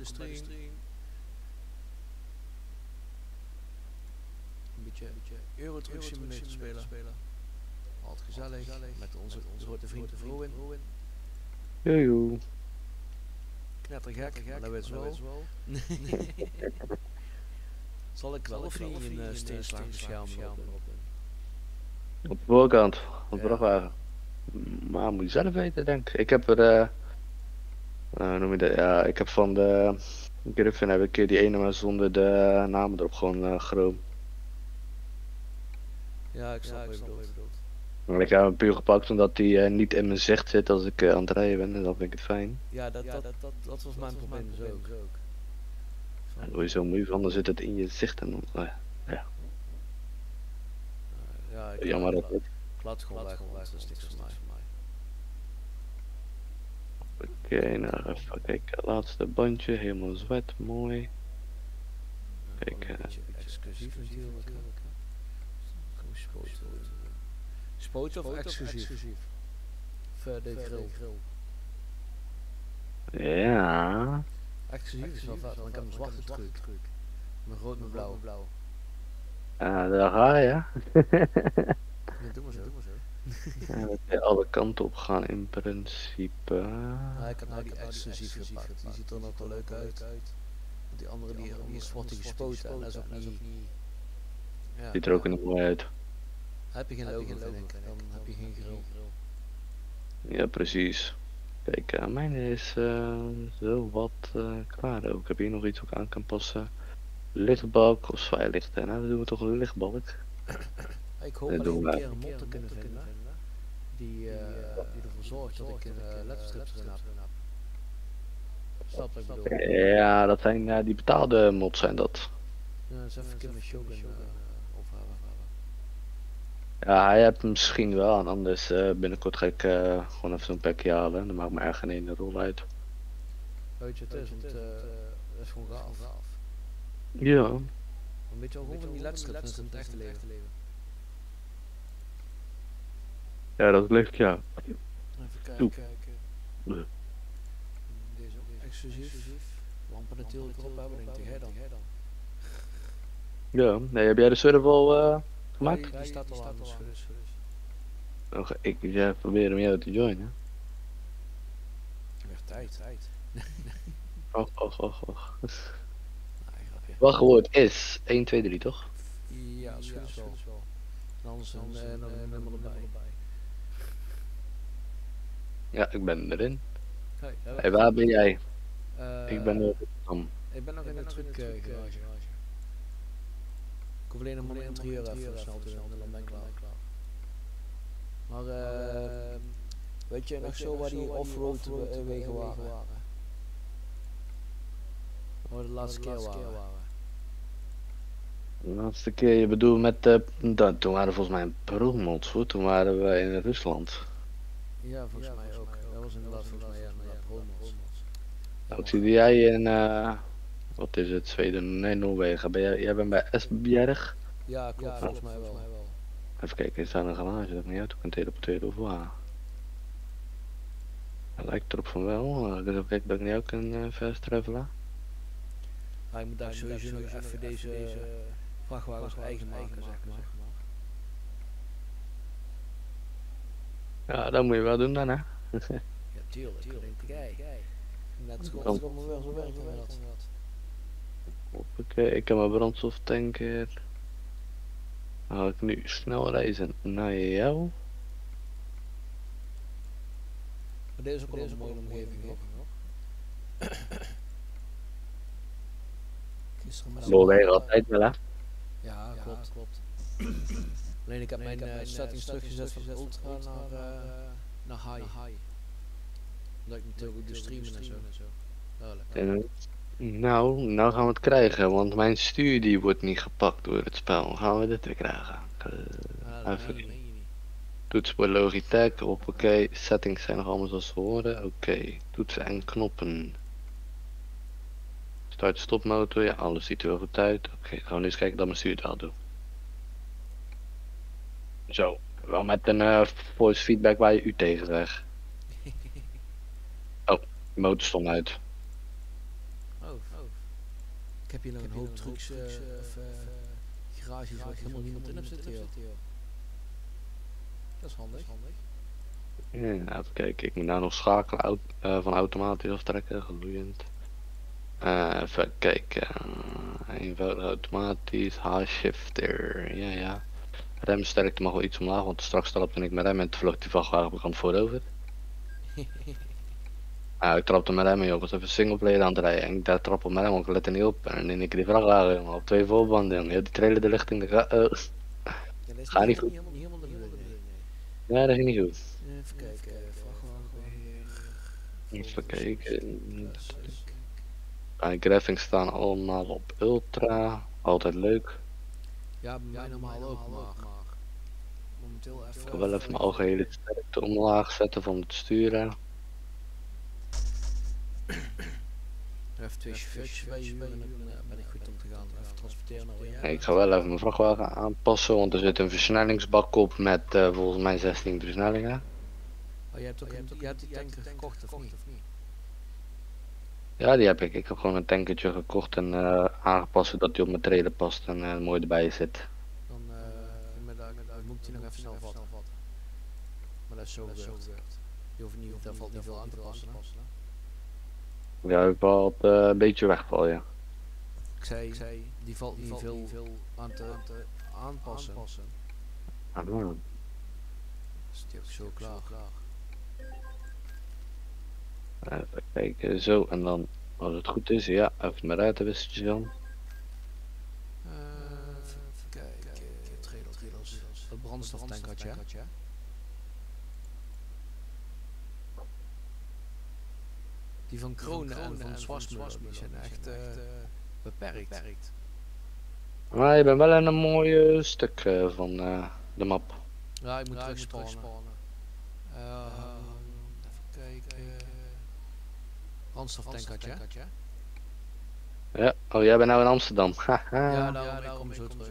stream. Een beetje Euro Truck Simulator spelen. Altijd gezellig. Met onze grote vriend Vroin. Jojo. Knettergek, maar dat weet je wel. Zal ik wel of niet een steenslag beschermen erop doen? Op de voorkant van de vrachtwagen. Maar moet je zelf weten, denk ik. Ik heb er, noem je dat? Ja, ik heb van de Griffin heb ik een keer die ene maar zonder de namen erop gewoon chroom. Ja, ik snap wat je bedoelt. Maar ik heb hem puur gepakt omdat die niet in mijn zicht zit als ik aan het rijden ben en dan vind ik het fijn. Ja, dat was mijn probleem dus ook. Daar word je zo moe van, dan zit het in je zicht en dan, ja. Ja, Jammer dat het. Ik laat het gewoon weg, dat is niks voor mij. Oké, nou even kijken. Laatste bandje, helemaal zwet, mooi. Kijk, een beetje exclusief natuurlijk. Spoten of exclusief? Verder grill. Ja. Exclusief is wel vet, want ik heb een zwarte truc. Mijn rood met blauw. Daar ga je. Ja, doe maar zo. Ja, dat kan alle kanten op gaan in principe. Ja, ik heb nou die exclusief gepakt. Die ziet er nog wel leuk uit. Die andere die is wordt gespoten en dat is ook niet... Ja, Ziet er ook niet mooi uit. heb je geen logo, vind ik. Dan heb je geen grill. Ja, precies. Kijk, mijn is zo wat klaar ook. Ik heb hier nog iets ook aan kan passen. Lichtbalk of zwaailichten. Nou, dan doen we toch een lichtbalk. Ik hoop dat een keer een mod te kunnen vinden die ervoor zorgt dat ik een ledstrips erin heb. Snap wat ik bedoel? Ja, dat zijn die betaalde mods zijn dat. Ja, dat is even een keer met Shogun overhalen. Ja, hij hebt hem misschien wel en anders binnenkort ga ik gewoon even zo'n packje halen. Dan maakt me echt geen ene rol uit. Weet je het is, want dat is gewoon gaaf. Ja. Een beetje al van die ledstrips in het echte leven. Ja, dat lukt ja. Even kijken. Deze ook exclusief. Lampen natuurlijk erop hebben, denk ik. Hè dan. Ja, nee, heb jij de server al gemaakt? Die staat al aan, dus. Oh, ik probeer hem jou te joinen. Weer tijd. Och. Wachtwoord is 1, 2, 3 toch? Ja, dat is wel. En anders nog een nummer erbij. Ja, ik ben erin. Hey, Waar ben jij? Ik ben er. Ik ben nog in de truckgarage. Ik hoef alleen nog maar een interieur even snel te doen en dan ben ik klaar. Maar weet je nog zo waar die offroad wegen waren? Waar de laatste keer waren? De laatste keer, je bedoelt met toen waren we volgens mij in Promods hoor, toen waren we in Rusland. Ja, volgens mij ook. Dat was inderdaad volgens mij Promods. Wat zie jij in, wat is het, Zweden? Nee, Noorwegen. Jij bent bij Esbjerg? Ja, klopt, volgens mij wel. Even kijken, is daar een garage dat ik niet uit kan teleporteren of waar? Het lijkt erop van wel. Ik even kijken dat ik niet ook kan fast travelen. Hij moet daar sowieso nog even deze vrachtwagens eigen maken, zeg maar. Ja, dat moet je wel doen dan hè. Ja, tuurlijk. Kijk. Net zoals ik allemaal wel zo werken had. Oké, ik heb mijn brandstoftanker. Dan ga ik nu snel reizen naar jou. Maar deze is ook wel een mooie omgeving hoor. Noorwegen altijd wel hè? Ja, klopt. Alleen ik heb mijn settings teruggezet van ultra naar high. Omdat ik natuurlijk doe streamen en zo. Nou gaan we het krijgen, want mijn stuur die wordt niet gepakt door het spel. Gaan we dit weer krijgen? Even toetsenbord Logitech, oké. Settings zijn nog allemaal zoals ze horen. Oké, toetsen en knoppen. Start stopmotor, ja alles ziet er wel goed uit. Oké, gaan we nu eens kijken dat mijn stuur het wel doet. Zo, wel met een voice feedback waar je u tegen zegt. Oh, de motor stond uit. Oh, Ik heb hier nog een hoop trucs of garages waar ik helemaal niemand in heb zitten, joh. Dat is handig. Ja, even kijken, ik moet nou nog schakelen van automatisch aftrekken, gloeiend. Even kijken, eenvoudig automatisch, H-shifter, ja. Remsterkte mag wel iets omlaag, want straks stapte ik met rem en toen vloog die vrachtwagen op kant voorover. Ik trapte mijn remmen, joh, ik was even singleplayer aan het rijden en ik daar trap op mijn rem, want ik let er niet op. En dan in die vrachtwagen, jongen, op 2 voorbanden, jongen, die trailer de lucht in de ga niet goed. Helemaal de bedoeling, nee. Ja, dat ging niet goed. Even kijken, vrachtwagenbeheer. Even kijken. Graphings staan allemaal op ultra, altijd leuk. Ja, bij mij normaal ook, maar momenteel even... Ik wil wel even mijn algehele sterkte omlaag zetten van het sturen. Even 2 chauffeurs bij je en dan ben ik goed om te gaan. Even transporteren naar waar jij... Ik ga wel even mijn vrachtwagen aanpassen, want er zit een versnellingsbak op met volgens mij 16 versnellingen. Oh, jij hebt die tanker gekocht of niet? Ja, die heb ik. Ik heb gewoon een tankertje gekocht en aangepast zodat die op mijn trailer past en mooi erbij zit. Dan moet ik die nog even snel vatten. Maar dat is zo gebeurd. Je hoeft niet, daar valt niet veel aan te passen. Ja, ik valt een beetje wegval, ja. Ik zei, die valt niet veel aan te aanpassen. Ah, man. Is die ook zo klaar? Even kijken, zo en dan als het goed is, ja, even mijn ruitenwissertjes aan. Even kijken, trailers. Het brandstoftank had je, hè? Die van Kronen en van Zwarsmuller, die zijn echt beperkt. Maar je bent wel in een mooi stuk van de map. Ja, ik moet terugspannen. Even kijken. Brandstoftank had je, hè? Ja, oh jij bent nou in Amsterdam. Ja, daarom ik kom zo terug.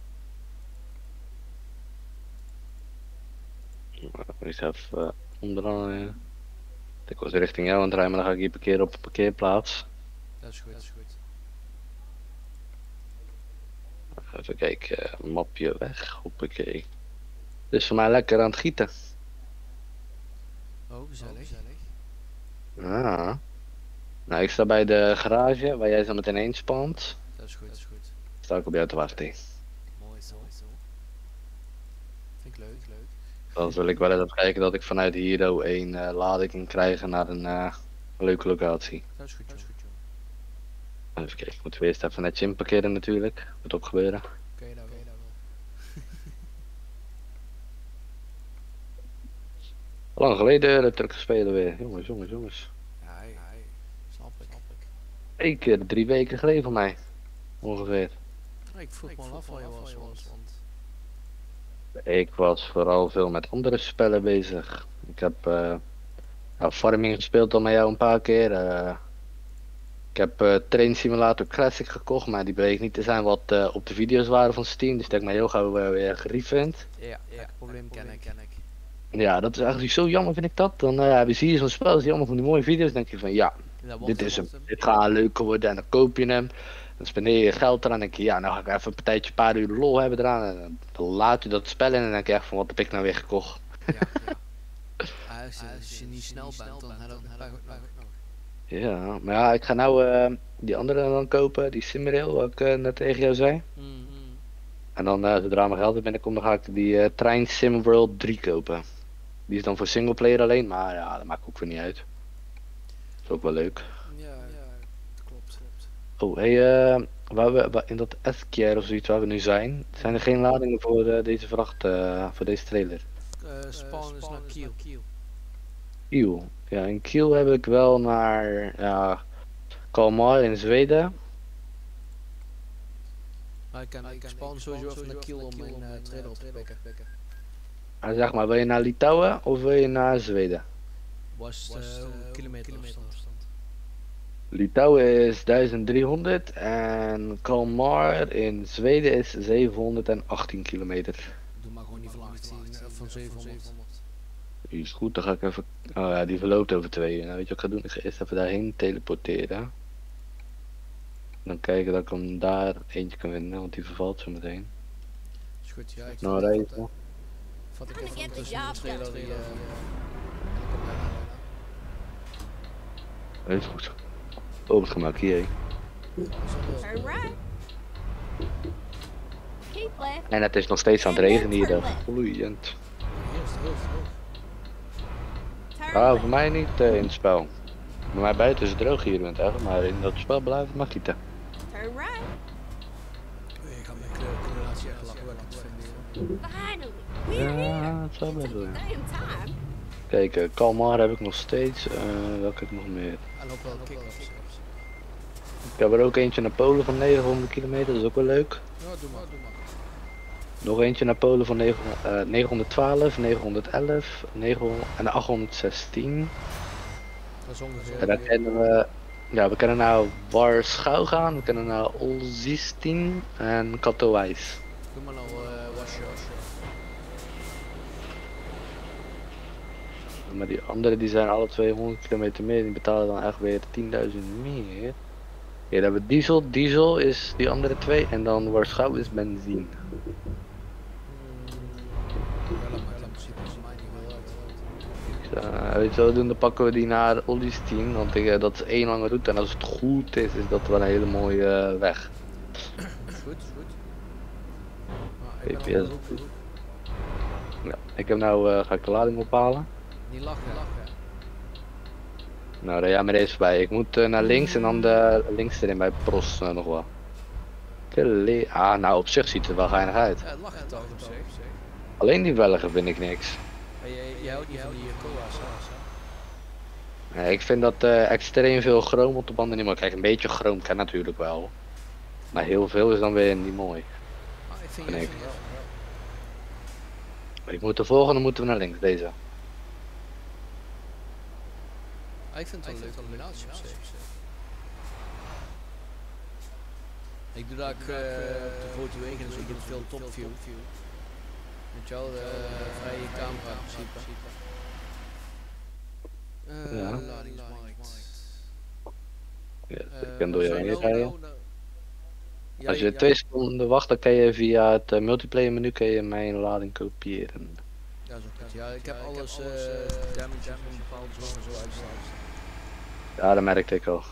Ik even onderaan. Ik was richting jou aan het rijden, maar dan ga ik hier parkeren op een parkeerplaats. Dat is goed. Even kijken, mapje weg, hoppakee. Het is voor mij lekker aan het gieten. Oh, gezellig. Ja. Nou, ik sta bij de garage waar jij zo meteen heen spant. Dat is goed. Sta ik op jou te wachten. Mooi zo. Vind ik leuk. Dan wil ik wel even kijken dat ik vanuit Hero een lading kan krijgen naar een leuke locatie. Dat is goed, joh. Even kijken, ik moet eerst even netjes inparkeren natuurlijk. Moet ook gebeuren. Oké, dat wel. Lang geleden de truck spelen weer. Jongens. Ja, snap ik. 1 keer 3 weken geleden van mij. Ongeveer. Ja, ik vroeg me al af waar je was, want... Ik was vooral veel met andere spellen bezig. Ik heb Farming gespeeld al met jou een paar keer. Ik heb Train Simulator Classic gekocht, maar die bleek niet te zijn wat op de video's waren van Steam. Dus dat ik me heel gauw weer gerefund. Ja, het probleem ken ik. Ja, dat is eigenlijk zo jammer vind ik dat. Dan zie je zo'n spel, zie je allemaal van die mooie video's. Dan denk je van ja, dit is hem. Dit gaat leuker worden en dan koop je hem. Dan spendeer je geld eraan en denk je ja, nou ga ik even een partijtje, een paar uur lol hebben eraan. En dan laat je dat spel in en dan denk je echt van wat heb ik nou weer gekocht. Ja. Als je niet snel bent, dan heb je ook nog. Ja, maar ja, ik ga nou die andere dan kopen, die Simrail, wat ik net tegen jou zei. En dan zodra mijn geld er binnenkomt, dan ga ik die Trein Simworld 3 kopen. Die is dan voor singleplayer alleen, maar ja, dat maakt ook weer niet uit. Dat is ook wel leuk. Ja, dat klopt. Oh, hey, in dat S-Care of zoiets waar we nu zijn er geen ladingen voor deze vracht, voor deze trailer? Spawn is naar Kiel. Kiel. Ja, in Kiel heb ik wel naar Kalmar in Zweden. Maar ik spawn sowieso even naar Kiel om mijn trailer op te pikken. En zeg maar, wil je naar Litouwen of wil je naar Zweden? Was kilometer afstand. Litouwen is 1300 en Kalmar in Zweden is 718 kilometer. Doe maar gewoon die van 18 van 700. Die is goed, dan ga ik even... Oh ja, die verloopt over 2 uur. Nou, weet je wat ik ga doen? Ik ga eerst even daarheen teleporteren. Dan kijken dat ik hem daar eentje kan winnen, want die vervalt zo meteen. Is goed, ja. Ik Nou, rijden. vat ik even ondertussen de trailer die... Heel goed. Open gemaakt hier. Turn right. Keep left. En het is nog steeds aan het regenen hier, dat vloeiend. Hier is het heel hoog. Turn Ah, left. voor mij niet in het spel. Bij mij buiten is het droog hier, bent echt, maar in dat spel blijft het maar gieten. Turn right. Ik ga mijn kleurrelatie echt lachwekkend vinden. Finally. We're here. Ja, het zal It best took wel. a damn time. Kijk, Kalmar heb ik nog steeds. Welke heb ik nog meer? En ook wel kick-offs. Ik heb er ook eentje naar Polen van 900 kilometer, dat is ook wel leuk. Ja, doe maar. Nog eentje naar Polen van 912, 911 en 816. Dat is ongeveer... En dan kennen we, ja, we kunnen naar Warschau gaan, we kunnen naar Olsztyn en Katowice. Doe maar nou, wasje. Maar die andere die zijn alle 200 kilometer meer, die betalen dan echt weer 10.000 meer. Ja, dan hebben we diesel, diesel is die andere twee en dan Warschau is benzine. Ja, dat maakt in principe voor mij niet veel uit. Weet je wat we doen, dan pakken we die naar Olsztyn, want dat is één lange route en als het goed is, is dat wel een hele mooie weg. Is goed. Maar ik ben GPS. al geroepen. Ja, ik heb nou, ga ik de lading ophalen. Niet lachen. Nou, rij jij maar eens bij. Ik moet naar links en dan links erin bij Pros nog wel. Nou op zich ziet het er wel geinig uit. Ja, het lachen toch op zich. Alleen die velgen vind ik niks. Maar jij houdt niet van die coa's, hè? Nee, ik vind dat extreem veel chroom op de banden niet mooi. Kijk, een beetje chroom kan natuurlijk wel. Maar heel veel is dan weer niet mooi. Maar ik vind Vind je ik. wel. Ik moet de volgende moeten we naar links, deze. Ik vind het wel een leuke combinatie op zich. Ik doe daar ook op de grote wegen, dus ik doe veel topview. Weet je wel, vrije camera in principe. Ja. Ladingsmarkt. Ja, ik kan door je heen rijden. Ja, Als je 2 seconden wacht, dan kan je via het multiplayer menu kan je mijn lading kopiëren. Ja, zo goed. Ja, ik heb alles damage van bepaalde zones zo uitstaan. Ja, dat merkte ik al.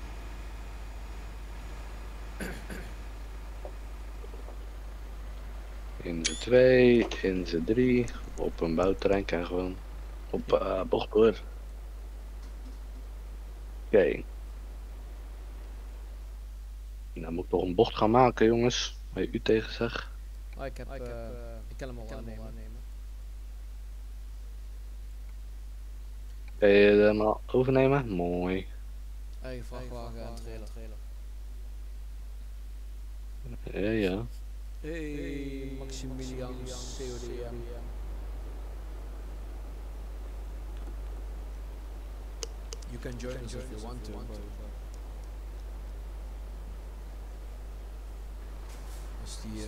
In z'n 2, in z'n 3, op een bouwterrein kan gewoon op bochtboor. Oké. Nou moet ik toch een bocht gaan maken, jongens. Waar je u tegen zegt. Ik kan hem al aannemen. Kan je hem al overnemen? Mooi. Eigen vrachtwagen en trailer. Ja, ja. Hey, Maximilian CODM. You can join us if you want to. Als die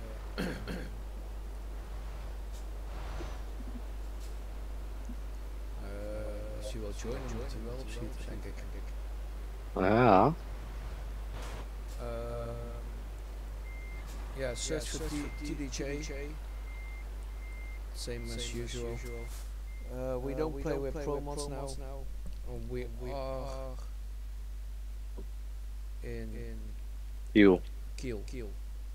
als je wil joinen, moet je wel opschieten, denk ik. Ja. Yeah, search for TDJ. Same as usual. We don't play with pro mods now. We are in Kiel. Kiel.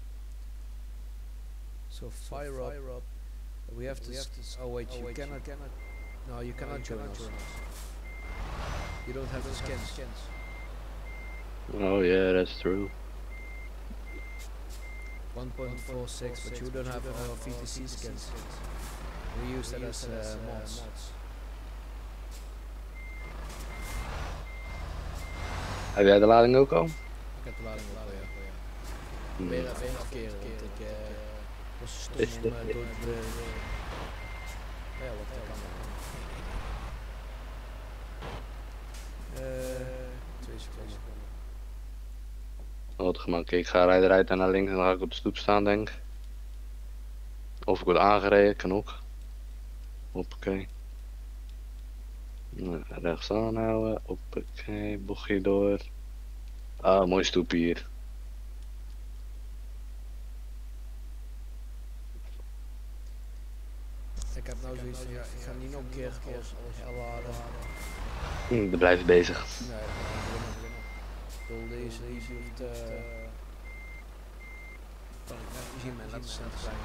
So fire up. We have to. Oh wait, you cannot. No, you cannot join us. You don't have the skins. Oh yeah, that's true. 1.46, but you don't have our VTC skins. We use that as mods. Heb jij de lading ook al? Ik heb de lading op, ja. Ik ben even ingekeren, want ik was stom Is om dit- door de... Ja, wat kan er? 2 seconden. Wat gemaakt. Ik ga rijden eruit en naar links en dan ga ik op de stoep staan, denk ik. Of ik word aangereden, kan ook. Hoppakee. Nou, rechts aanhouden, hoppakee, bochtje door. Ah, mooi stoepje hier. Ik heb nou zoiets van, ja, ik ga niet nog een keer alles herladen. Daar blijf je bezig. Nee, dat moet ik beginnen. Ik bedoel, deze duurt, kan ik net zien mijn letters zijn te zijn.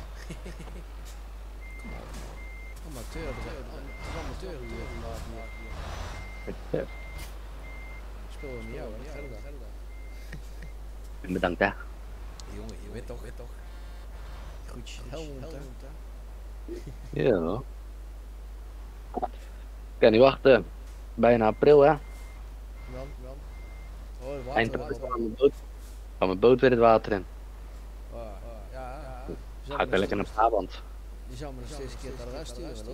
Kom op. Amateur, het is amateur hier vandaag hier. Ik speel weer met jou, hè, Gerda. Bedankt hè. Jongen, je weet toch. Groetjes Helmond, hè. Ja. Ik kan niet wachten. Bijna april hè. Dan. Oh, het Eind water. april gaan mijn boot weer het water in. Ja. Ga ik weer lekker naar Brabant. Je zou me nog steeds een keer naar de rest sturen, wel?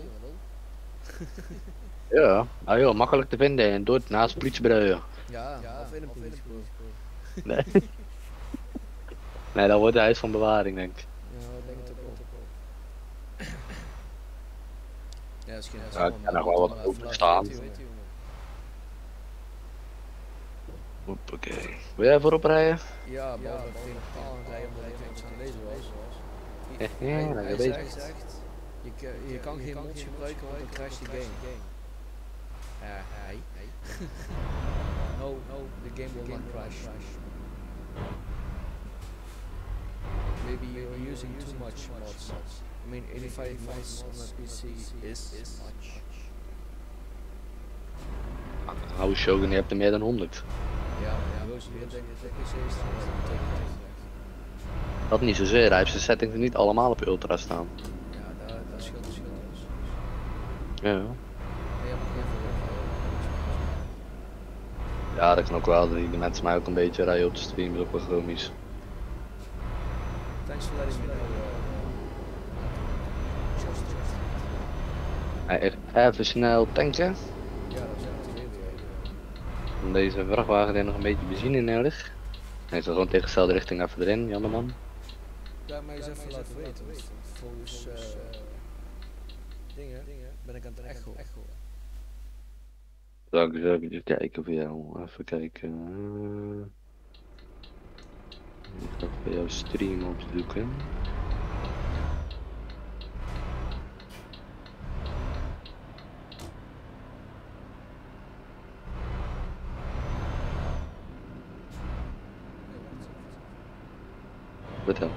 Ja, nou joh, makkelijk te vinden en door naast het politiebureau. Ja, of in een politiebureau. Nee. Nee, dat wordt het huis van bewaring denk ik. Ja, ik denk het ook wel. Ja, dat is geen Ja, ik kan nog wel wat over staan. Hoppakee. Wil jij voorop rijden? Ja, maar ik ging een paal aan het rijden omdat ik iets aan het lezen was. Ja, Hij lekker bezig. zegt, je kan geen mods gebruiken want dan crasht de game. Hey. No, the game will not crash. Maybe you're using too much mods. I mean, 85 mods on a PC is much. Hou Shogun, je hebt er meer dan 100. Ja, Roos weer denk ik dat PC is Dat niet zozeer, hij heeft zijn settings niet allemaal op ultra staan. ja, dat scheelt dus. Ja. Je hebt nog geen Ja, dat kan ook wel. De mensen mij ook een beetje rijden op de stream, dat is ook wel chromisch. Thanks for letting me know. Even snel tanken. Ja, dat is echt heel Om deze vrachtwagen heeft nog een beetje benzine nodig. Hij is gewoon tegen dezelfde richting even erin, jammer man. Ja, maar eens even laten weten, want volgens dingen ben ik aan het echo. Zal ik eens even kijken voor jou, even kijken. Ik ga voor jouw stream opzoeken. Vertel.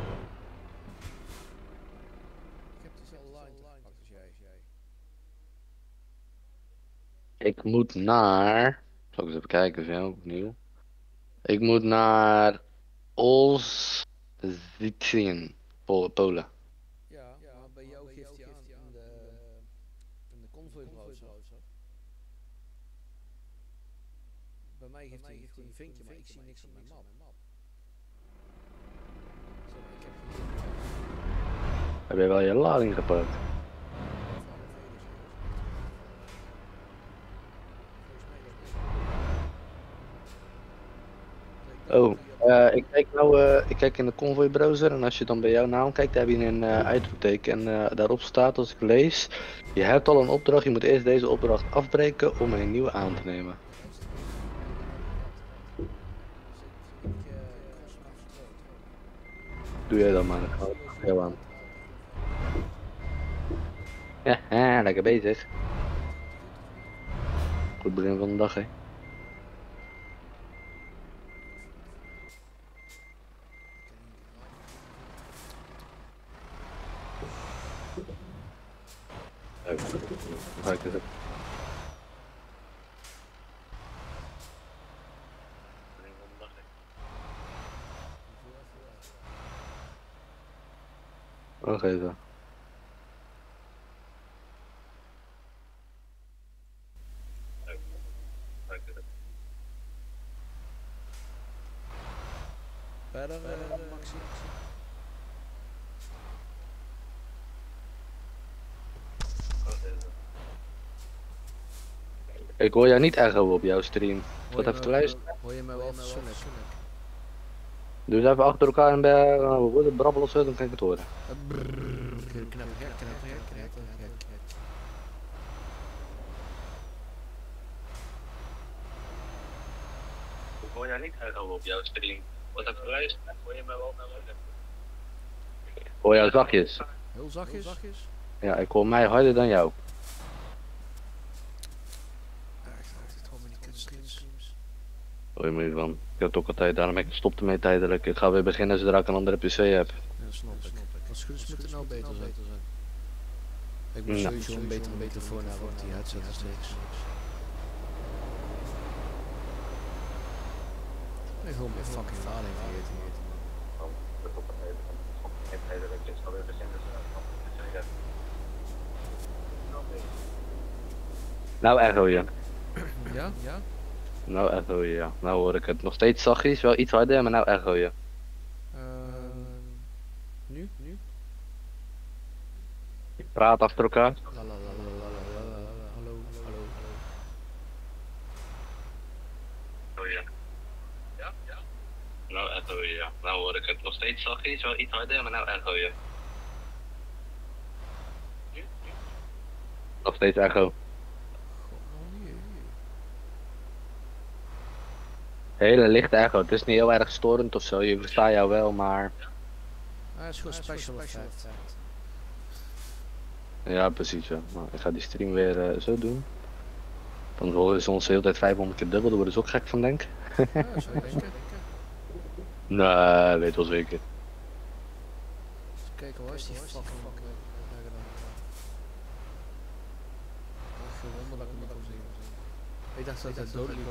Ik heb dus online te pakken als jij. Ik moet naar... Zal ik eens even kijken voor jou opnieuw. Ik moet naar Olsztyn, Polen. Ja, maar bij jou geeft hij aan in de convoy browser. Bij mij geeft hij gewoon een vinkje, maar ik zie niks op mijn map. Zo, ik heb hier Heb je wel je lading gepakt? Oh, ik kijk in de convoy browser en als je dan bij jouw naam kijkt, heb je een uitroepteken en daarop staat als ik lees, je hebt al een opdracht, je moet eerst deze opdracht afbreken om een nieuwe aan te nemen. Doe jij dan maar, dan gaan we heel aan. Ja, lekker bezig. Goed begin van de dag hè. Kijk eens op. Wacht even. verder, Maxi. Ik hoor jou niet echo op jouw stream. Wat even te luisteren. Hoor je mij wel fatsoenlijk? Doe eens even achter elkaar en we worden brabbelen of zo, dan kan ik het horen. Knappergek. hoor jij niet echo op jouw stream. Wat heb je geluisterd? Hoor je mij wel naar luisteren? Hoor jou zachtjes? Heel zachtjes. Ja, ik hoor mij harder dan jou. Ja, ik ga het gewoon met die kutstreams. Hoor je me hiervan? Ik heb het ook altijd, daarom ik stopte mee tijdelijk. Ik ga weer beginnen zodra ik een andere PC heb. Ja, snap ik. Als het goed is moet het nou beter zijn. Ik moet sowieso een beter voor naar want die headset is niks. Ik ben gewoon mijn fucking lading vergeten. Nou echo je. Ja? Nou echo je, ja. Nou hoor ik het. Nog steeds zachtjes, wel iets harder, maar nou echo je. Nu? Je praat achter elkaar. Hallo. Oh ja. Ja? Nou echo je, ja. Nou hoor ik het. Nog steeds zachtjes, wel iets harder, maar nou echo je. Nog steeds echo. Hele lichte echo, het is niet heel erg storend of zo, je verstaat jou wel, maar... Ah, het is gewoon special effect. Ja, precies ja. Nou, ik ga die stream weer zo doen. Dan horen ze ons de hele tijd 500 keer dubbel, daar worden ze ook gek van denk ik. Ja, zou je denken. Nee, weet wel zeker. Even kijken, waar is die fucking... Geen wonder dat ik hem niet kon zien. Ik dacht dat het dood liep.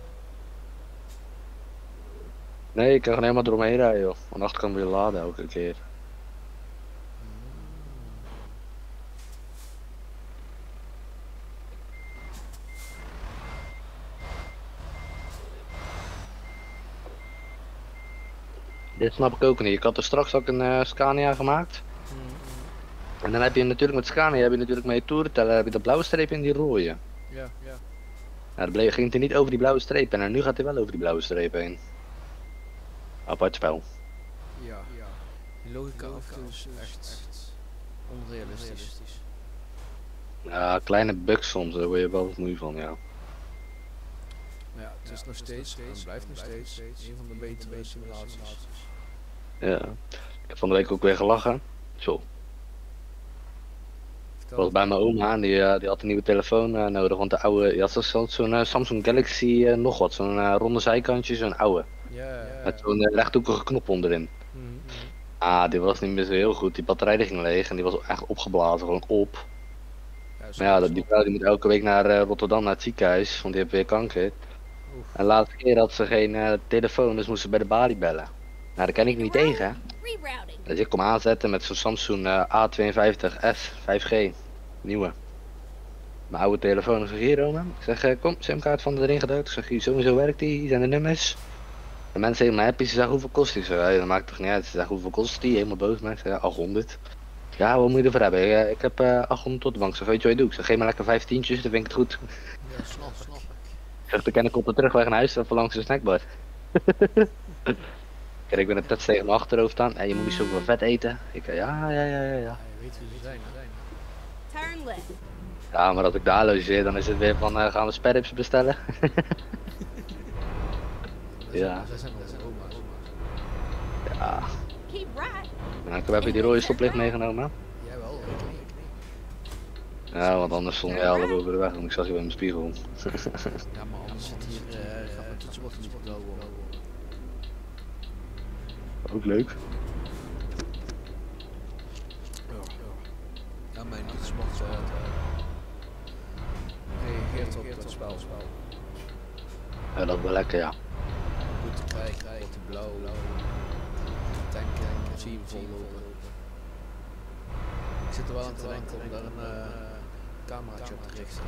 Nee, ik kan gewoon helemaal eromheen rijden joh. Aan de achterkant weer laden elke keer. Dit snap ik ook niet. Ik had er straks ook een Scania gemaakt. En dan heb je natuurlijk met Scania, heb je natuurlijk met je toerenteller, heb je de blauwe streep in die rode. Ja. Ja, dan ging hij niet over die blauwe streep en nu gaat hij wel over die blauwe streep heen. Apart spel. Ja. Die logica af en toe is echt onrealistisch. Ja, kleine bugs soms, daar word je wel wat moe van, ja. Maar ja, het is nog steeds, en blijft nog steeds, een van de betere simulaties. Ja. Ik heb van de week ook weer gelachen. Zo. Ik was bij mijn oma en die had een nieuwe telefoon nodig, want de oude, die had zo'n Samsung Galaxy nog wat, zo'n ronde zijkantje, zo'n oude. Ja. Met zo'n rechthoekige knop onderin. Ah, die was niet meer zo heel goed, die batterij die ging leeg en die was echt opgeblazen, gewoon op. Maar ja, die vrouw die moet elke week naar Rotterdam naar het ziekenhuis, want die heeft weer kanker. En de laatste keer had ze geen telefoon, dus moest ze bij de balie bellen. Nou, daar kan ik niet tegen, hè. Dus ik kom aanzetten met zo'n Samsung A52s 5G, nieuwe. Mijn oude telefoon, ik zeg hier Roma. Ik zeg kom, simkaart van erin geduwd. Ik zeg hier sowieso werkt die, hier zijn de nummers. De mensen in mijn appie, ze zeggen hoeveel kost die? Ze zeggen, dat maakt toch niet uit. Ze zeggen hoeveel kost die? Helemaal boos met. Ik zeg 800. Ja, wat moet je ervoor hebben? Ik heb 800 tot de bank. Ik zeg, weet je wat je doet? Ik zeg, geef me lekker 5 tientjes, dan vind ik het goed. Ja, snap ik. Ik zeg, dan kan ik op de terugweg naar huis, even langs de snackbar. Kijk, ik ben een tets tegen mijn achterhoofd aan. En je moet niet zoveel vet eten. Ik ja. Je weet hoe ze zijn, hè. Turn left. Ja, maar als ik daar logeer, dan is het weer van, gaan we sperrips bestellen? Ja. Zij zijn wel oma's. Ja. Keep right. Nou, ik heb even die rode stoplicht meegenomen. Jij wel, ik niet. Ja, want anders stond jij al over de weg, want ik zag je bij mijn spiegel. Ja, maar anders zit hier, gaat mijn toetsenbord niet vertrouwen worden. Ook leuk. Ja, mijn toetsenbord reageert op het spel. Ja, dat is wel lekker, ja. Goed te krijgen, wordt hij blauw, tanken, zie je hem vollopen. Ik zit er wel aan te denken om daar een cameraatje op te richten.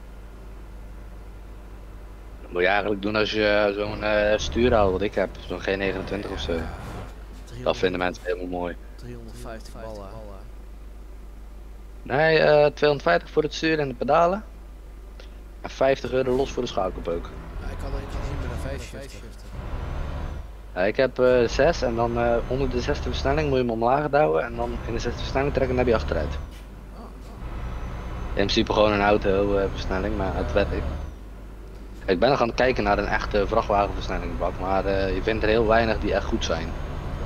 Dat moet je eigenlijk doen als je zo'n stuur haalt wat ik heb, zo'n G29 of zo. Dat vinden mensen helemaal mooi. 350 ballen. Nee, 250 voor het stuur en de pedalen. En €50 los voor de schakelpook. Ja, ik had er eentje gezien met een 5 Ja, ik heb 6 en dan onder de 6e versnelling moet je hem omlaag douwen en dan in de 6e versnelling trekken en dan heb je achteruit. In principe gewoon een auto versnelling, maar het werkt. Ik ben nog aan het kijken naar een echte vrachtwagenversnellingsbak, maar je vindt er heel weinig die echt goed zijn.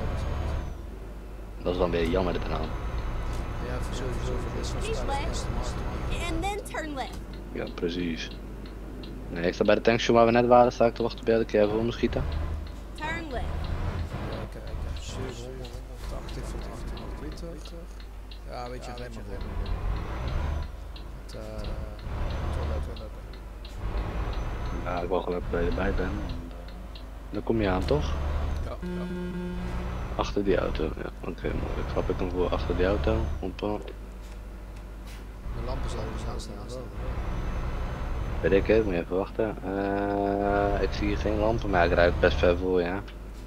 Dat is dan weer jammer eraan. Ja, voor sowieso voor dit soort He's spellen. left. And then turn left. Ja, precies. Nee, ik sta bij de tankstation waar we net waren, sta ik te wachten op jou, dat ik even voor me schieten. Turn left. Ja, ik heb 780 voor 820. Ja, weet je, alleen maar gewoon. Het, wel leuk. Ja, ik wil gewoon even dat je erbij bent. Dan kom je aan, toch? Ja. Achter die auto, ja. Oké, mooi. Ik grap ik hem voor achter die auto. Hoppa. De lampen zal er staan wel. Weet ik het, moet je even wachten. Ik zie hier geen lampen, maar ik rijd best ver voor, ja.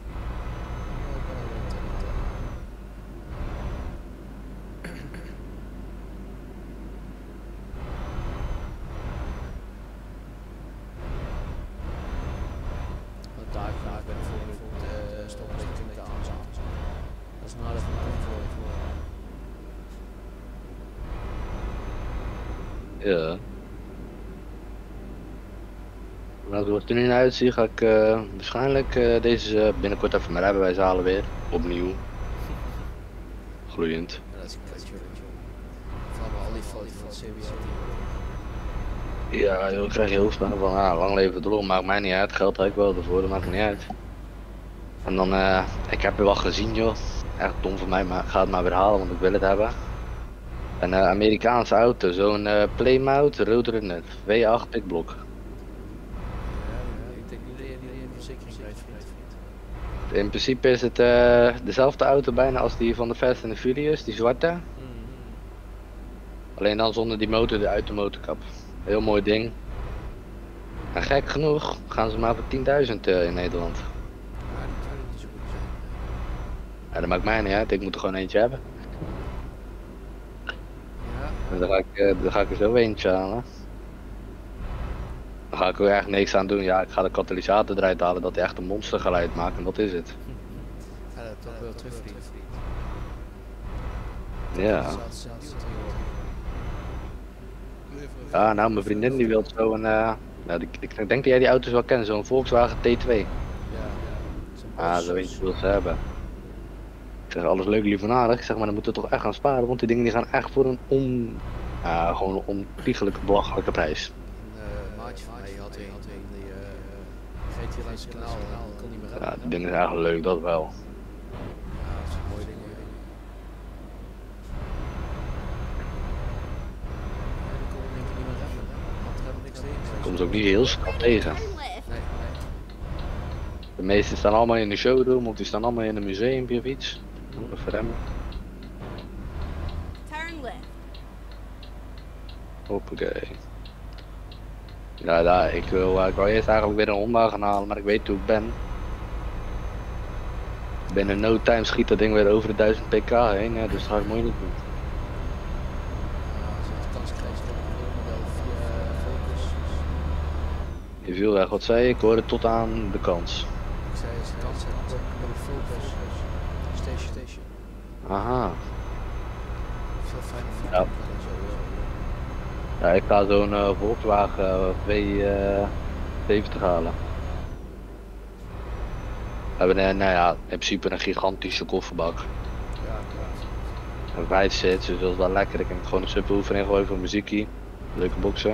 Daar ben ik voor de stoplichting te aan. Dat is nou even een voor. Ja. Nou, zoals het er nu naar uitziet, ga ik waarschijnlijk deze binnenkort even mijn rijbewijs halen weer. Opnieuw. Gloeiend. Ja, dat is een beetje van al die van CBS. Ja, joh, krijg je hoofdpijn van, lang leven de lol, maakt mij niet uit. Geld heb ik wel ervoor, dat maakt niet uit. En dan, ik heb er wel gezien joh. Echt dom van mij, maar ik ga het maar weer halen, want ik wil het hebben. Een Amerikaanse auto, zo'n Plymouth Roadrunner V8 pikblok. Ja, ik denk niet dat je die verzekering krijgt, vriend. In principe is het dezelfde auto bijna als die van de Fast and the Furious, die zwarte. Alleen dan zonder die motor uit de motorkap. Heel mooi ding. En gek genoeg gaan ze maar voor 10.000 in Nederland. Ja, die kan niet zo goed zijn. Ja, dat maakt mij niet uit, ik moet er gewoon eentje hebben. Ja, En dan ga ik er zo eentje halen. Dan ga ik er echt niks aan doen. Ja, ik ga de katalysator eruit halen dat hij echt een monstergeluid maakt en dat is het. ja, dat toch wel terug, vriend. Ja. Ja, nou mijn vriendin die wil zo'n, nou, ik denk dat jij die auto's wel kent, zo'n Volkswagen T2. Ja, Zo eentje wil ze hebben. Ik zeg alles leuk, lief en aardig. Ik zeg maar dan moeten we toch echt gaan sparen, want die dingen die gaan echt voor een gewoon een ontiegelijke belachelijke prijs. Een maatje van mij had een die reed hier langs het kanaal en kon niet meer Ja, rijden. die dingen zijn eigenlijk leuk, dat wel. Ja, dat is een mooi ding. Ja, die kon in één keer niet meer remmen. Want er hebben niks tegen. Komt ook niet heel snel tegen. Turn left. Nee. De meeste staan allemaal in de showroom of die staan allemaal in een museumpje of iets. Even remmen. Turn left. Hoppakee. Ja, ik wou eerst eigenlijk weer een Honda gaan halen, maar ik weet hoe ik ben. Binnen no time schiet dat ding weer over de 1000 pk heen, dus dat ga ik moeilijk doen. Ja, als het kans krijgt, dan moet ik wel via Focus. Je viel weg, wat zei je? Ik hoorde tot aan de kans. Ik zei, als de kans hebt, dan moet ik Focus. Station. Aha. Veel fijner voor Ja. en zo. Ja, ik ga zo'n Volkswagen V70 halen. We hebben nou ja, in principe een gigantische kofferbak. Ja, klopt. Een 5 zit, dus dat is wel lekker. Ik kan gewoon een subwoofer in gooien voor muziekie. Leuke boxen.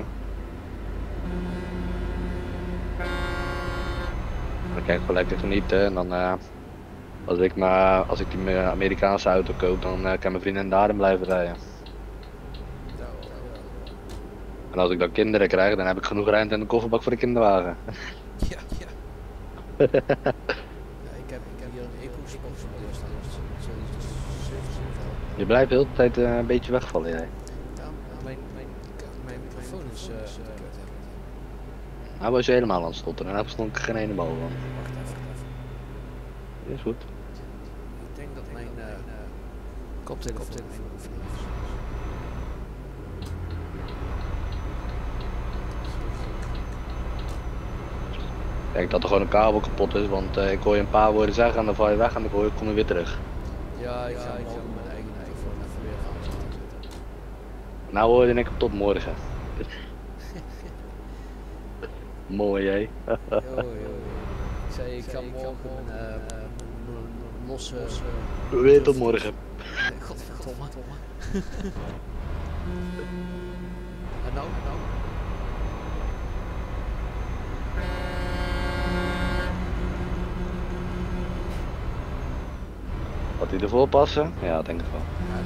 Dan kan ik gewoon lekker genieten en dan als ik die Amerikaanse auto koop, dan kan mijn vriendin daarin blijven rijden. En als ik dan kinderen krijg, dan heb ik genoeg ruimte in de kofferbak voor de kinderwagen. Ja. Ja, ik heb hier een eco-sport voor me staan. Dus Je blijft de hele tijd een beetje wegvallen jij. ja, mijn microfoon is Nou was je helemaal aan het stotteren en daar verstond ik geen ene bal van. wacht even. Is goed. Ik denk dat mijn koptelefoon is. Kijk dat er gewoon een kabel kapot is, want ik hoor je een paar woorden zeggen en dan val je weg en dan kom je weer terug. Ja, ik ga morgen mijn eigen microfoon even weer gaan zetten. Nou hoorde ik hem tot morgen. Mooi hé. Yo, yo, yo. Ik zei, ik ga morgen mijn losse... Weer tot morgen. Godverdomme. En nou? Had hij ervoor passen? Ja, denk ik wel.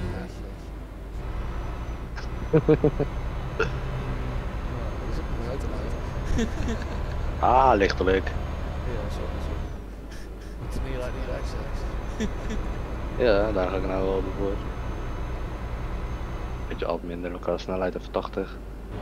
Ah, lichtelijk. Ja, zo. Moet er niet rechts. Ja, daar ga ik nou wel voor. Beetje altijd minder, elkaar snelheid even 80.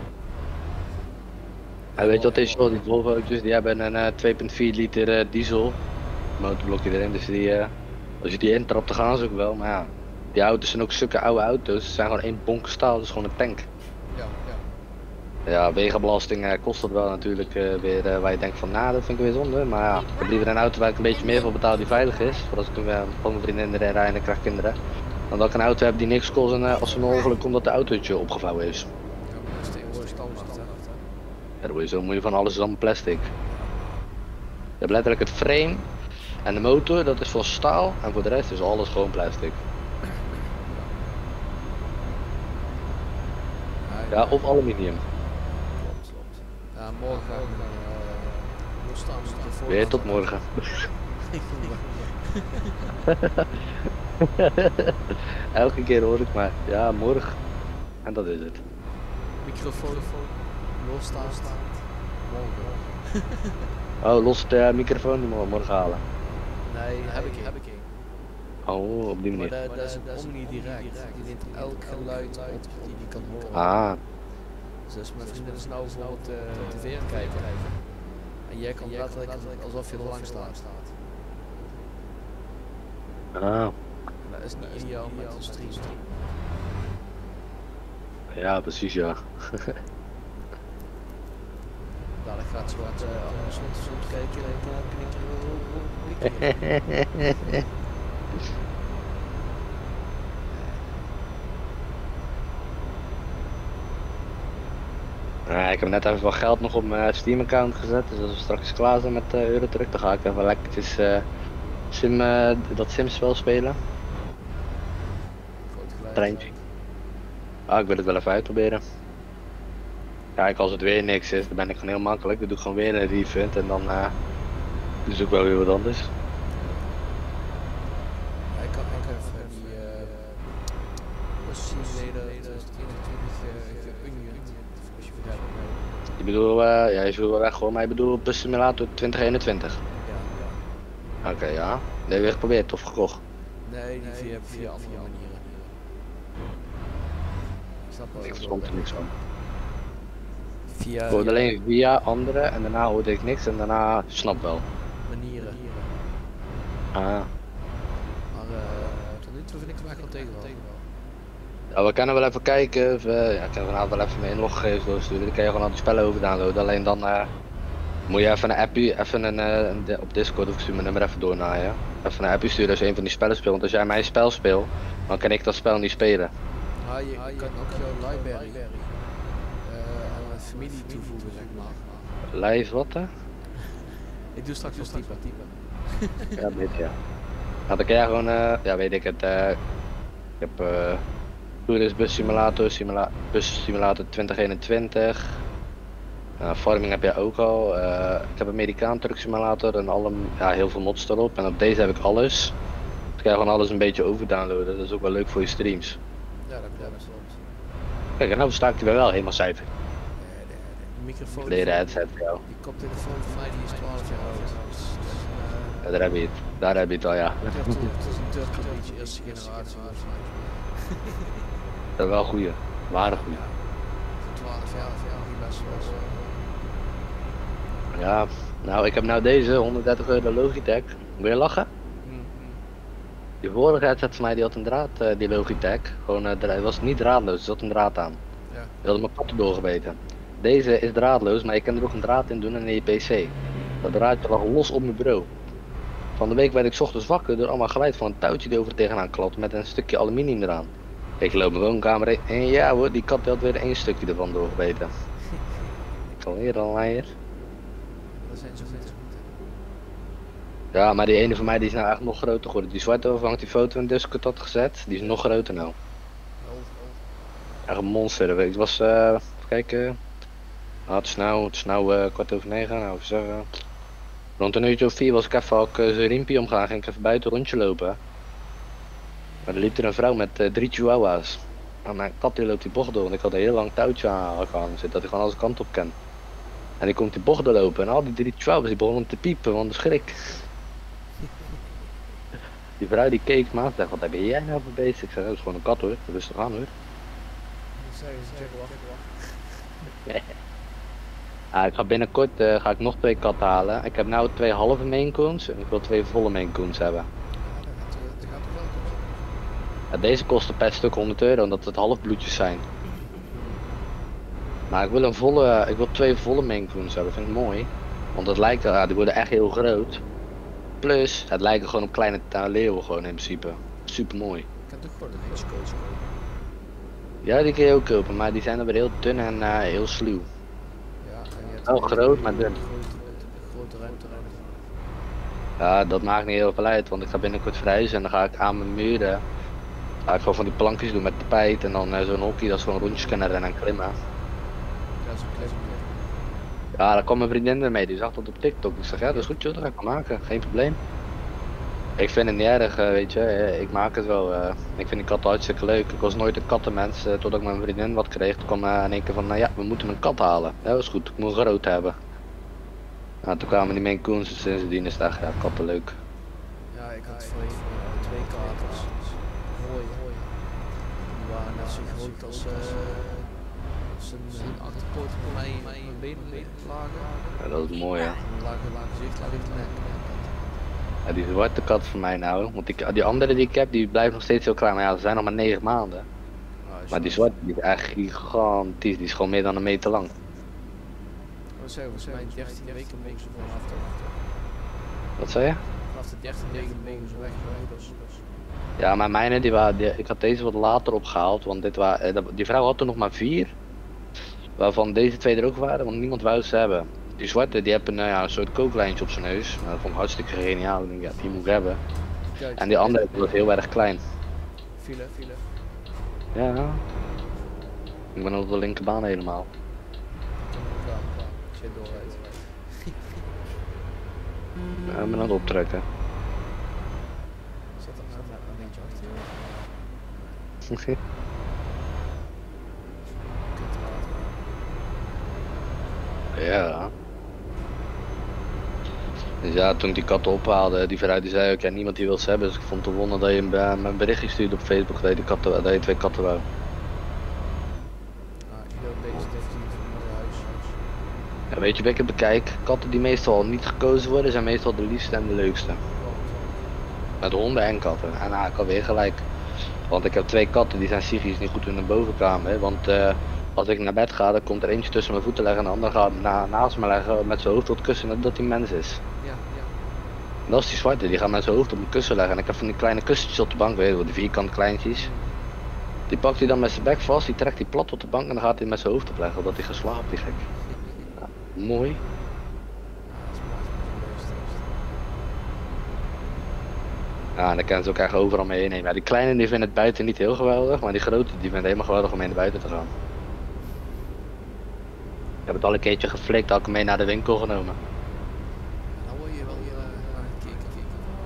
En weet je wat is joh, die Volvo'tjes die hebben een 2,4 liter diesel motorblokje erin, dus die, als je die intrapt dan gaan ze ook wel, maar ja, die auto's zijn ook stukken oude auto's, ze zijn gewoon één bonk staal, dus gewoon een tank. Ja, wegenbelasting kost dat wel natuurlijk weer waar je denkt van nou dat vind ik weer zonde, maar ja, ik heb liever een auto waar ik een beetje meer voor betaal die veilig is, voor als ik van mijn vriendin erin rijd en ik krijg kinderen, dan dat ik een auto heb die niks kost en als er een ongeluk komt dat de autootje opgevouwen is. Ja, maar dat is tegenwoordig standaard, hè. Ja, dat moet je van alles is allemaal plastic. Je hebt letterlijk het frame en de motor, dat is van staal en voor de rest is alles gewoon plastic. Ja, of aluminium. Klopt. Ja, morgen gaan we losstaan. Weer tot morgen. Elke keer hoor ik maar, ja morgen. En dat is het. Microfoon losstaan. Morgen. Oh, los de microfoon die we morgen halen. Nee, heb ik één. Oh, op die Maar manier. dat is een omnidirect. Die neemt elk geluid op die die kan horen. Ah, Dus mijn vriendin is nou voor het tv aan het kijken. En jij kan letterlijk alsof je er lang staat. ah. Dat is niet ideaal met een stream. Ja precies ja. Dadelijk gaat ze wat anders kijken en knikken. Ik heb net even wat geld nog op mijn Steam account gezet, dus als we straks klaar zijn met Eurotruck, dan ga ik even lekkertjes dat Sims spel spelen. Groot geluid. Treintje. Ah, ik wil het wel even uitproberen. Kijk, als het weer niks is, dan ben ik gewoon heel makkelijk. Dan doe ik gewoon weer een refund en dan is ook wel weer wat anders. Ja, ik kan even die Simulator 2021 geunion, als je verder hebt. Je bedoelt, ja, je zult wel weggooien, maar je bedoelt Bus Simulator 2021. Ja. Oké, ja. Dat heb je weer geprobeerd of gekocht? Nee, die via andere manieren. Ik snap wel. Ik verstond er niks van. Via Ik hoorde alleen via anderen en daarna hoorde ik niks en daarna snap wel. manieren. Ah. Maar tot nu toe vind ik hem echt wel tegenvallen. Ja, we kunnen wel even kijken, of, ja, ik kan vanavond wel even mijn inloggegevens doorsturen, dan kan je gewoon al die spellen over downloaden, alleen dan moet je even een appje, op Discord of ik stuur mijn nummer even doornaaien. Even een appje sturen als je een van die spellen speelt, want als jij mijn spel speelt, dan kan ik dat spel niet spelen. Je kan ook jouw library aan een familie toevoegen, zeg maar. Live wat hè? Ik doe straks wel typen. Ja, beter ja. Nou, dan kan jij gewoon, ja weet ik het, ik heb Tourist Bus Simulator, Bus Simulator 2021. Farming heb jij ook al. Ik heb Amerikaan Truck Simulator en ja, heel veel mods erop. En op deze heb ik alles. Dus kan je gewoon alles een beetje overdownloaden. Dat is ook wel leuk voor je streams. Ja, dat klopt. Kijk, en nou sta ik er wel helemaal cijfer. De microfoon. Leren headset voor jou. Die koptelefoon van mij die is 12 jaar oud. Dus, Ja, daar heb je het. Daar heb je het al, ja. het is een Turkse beetje eerste generatie volgens mij. Dat is wel een goeie. Ware goeie. 12 jaar die best wel. Ja, nou ik heb nou deze 130 euro Logitech. Wil je lachen? Die vorige headset van mij die had een draad, die Logitech. Gewoon, het was niet draadloos, er zat een draad aan. Ja. Die had mijn katten doorgebeten. Deze is draadloos, maar je kan er ook een draad in doen en in je PC. Dat draadje lag los op mijn bureau. Van de week werd ik 's ochtends wakker door allemaal geluid van een touwtje die over tegenaan klapt met een stukje aluminium eraan. Ik loop mijn woonkamer in en ja hoor, die kat had weer één stukje ervan doorgebeten. Ik zal weer al hier. zijn ze goed. Ja, maar die ene van mij die is nou echt nog groter geworden. Die zwarte overhangt die foto in Discord had gezet, die is nog groter nou. Echt een monster. Ik was, even kijken. Het is nou 9:15, nou even zeggen. Rond een uurtje of 4 was ik even ook zijn riempje omgaan, ging ik even buiten een rondje lopen. Maar er liep er een vrouw met 3 chihuahua's. En mijn kat die loopt die bocht door, want ik had een heel lang touwtje aan zitten, dat hij gewoon alle kant op kan. En die komt die bocht doorlopen en al die 3 chihuahua's die begonnen te piepen van de schrik. Die vrouw die keek me aan en zei, wat heb jij nou voor bezig? Ik zei, dat is gewoon een kat hoor, rustig aan hoor. Ja, ik ga binnenkort ga ik nog 2 katten halen. Ik heb nu 2 halve Maine Coons en ik wil 2 volle Maine Coons hebben. Ja, deze kosten per stuk €100 omdat het halfbloedjes zijn. Maar ik wil 2 volle Maine Coons hebben, dat vind ik mooi. Want het lijkt, ja, die worden echt heel groot. Plus, het lijken gewoon op kleine leeuwen gewoon in principe. Super mooi. Ik heb toch gewoon een hedge coach. Ja, die kun je ook kopen, maar die zijn dan weer heel dun en heel sluw. Ja, en je hebt Wel groot, maar dun. Grote ruimte. Ja, dat maakt niet heel veel uit, want ik ga binnenkort verhuizen en dan ga ik aan mijn muren. Ga ik gewoon van die plankjes doen met tapijt en dan zo'n hockey dat is gewoon rondjes kunnen rennen en klimmen. Ja, zo'n klim. Ja, daar kwam mijn vriendin ermee, die zag dat op TikTok. Ik zeg, ja, dat is goed joh, dat ga ik wel maken, geen probleem. Ik vind het niet erg, weet je, ik maak het wel. Ik vind die katten hartstikke leuk. Ik was nooit een kattenmens, totdat ik mijn vriendin wat kreeg. Toen kwam in één keer van, ja, we moeten een kat halen. Ja, dat is goed, ik moet een groot hebben. Nou, toen kwamen die Maine Coons en sindsdien is het echt, ja, katten leuk. Ja, ik had voorheen 2 katers. Mooi. Die waren net zo groot als een achterpoot bij mij in mijn benen lagen. Ja, dat is mooi, hè. Lagen gezicht, lag in de nek. Ja, die zwarte kat van mij nou, want die andere die ik heb, die blijft nog steeds heel klein. Maar ja, ze zijn nog maar 9 maanden. Maar die zwarte, die is echt gigantisch. Die is gewoon meer dan 1 meter lang. Wat zei volgens mij 13 weken mogen ze vanaf Wat zei je? de 13 weken mogen ze weg. Ja, maar mijne, ik had deze wat later opgehaald, want die vrouw had er nog maar 4. Waarvan deze 2 er ook waren, want niemand wou ze hebben. Die zwarte, die hebben een soort kooklijntje op zijn neus. Nou, dat vond ik hartstikke geniaal. Ik denk, ja, die moet ik hebben. Kijk, En die andere was heel erg klein. File. Ja. Ik ben op de linkerbaan helemaal. Shit doorrijdt. Ja, ik ben aan het optrekken. Zet er nou een beetje achter. Ja. Dus ja, toen ik die katten ophaalde, die vrouw die zei ook, ja, niemand die wil ze hebben. Dus ik vond het te wonder dat je een berichtje stuurde op Facebook dat je 2 katten wou. Ieder beest heeft een mooi huis. Ja, weet je wat ik het bekijk? Katten die meestal niet gekozen worden, zijn meestal de liefste en de leukste. Met honden en katten. En ik had weer gelijk. Want ik heb 2 katten, die zijn psychisch niet goed in de bovenkamer. Want als ik naar bed ga, dan komt er eentje tussen mijn voeten leggen en de ander gaat naast me leggen met zijn hoofd op het kussen dat hij mens is. Ja. En dat is die zwarte, die gaat met zijn hoofd op mijn kussen leggen. En ik heb van die kleine kussentjes op de bank, weet je wel, die vierkante kleintjes. Die pakt hij dan met zijn bek vast, die trekt hij plat op de bank en dan gaat hij met zijn hoofd opleggen, omdat hij geslapen die gek. Ja, mooi. Ja, en daar kan ze ook echt overal mee nemen. Ja, die kleine die vinden het buiten niet heel geweldig, maar die grote die vinden het helemaal geweldig om mee naar buiten te gaan. Ik heb het al een keertje geflikt, had ik hem mee naar de winkel genomen. Nou word je wel aangekeken.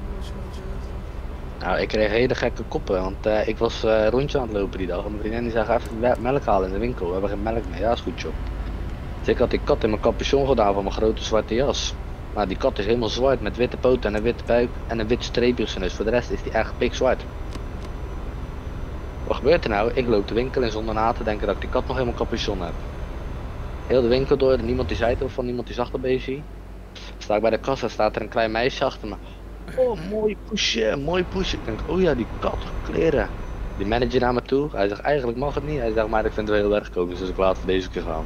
Nou, ik kreeg hele gekke koppen, want ik was rondje aan het lopen die dag en mijn vriendin die zei, ga even melk halen in de winkel, we hebben geen melk meer. Ja, is goed joh. Dus ik had die kat in mijn capuchon gedaan van mijn grote zwarte jas. Maar die kat is helemaal zwart met witte poten en een witte buik en een wit streepje op zijn neus. Voor de rest is die echt pikzwart. Wat gebeurt er nou? Ik loop de winkel in zonder na te denken dat ik die kat nog helemaal capuchon heb. Heel de winkel door, niemand die zei het of van niemand die zag dat beestje. Sta ik bij de kassa, staat er een klein meisje achter me. Oh, mooi poesje, mooi poesje. Ik denk, oh ja, die kat, kleren. Die manager naar me toe, hij zegt eigenlijk mag het niet. Hij zegt, maar ik vind het wel heel erg komisch, dus ik laat het deze keer gaan.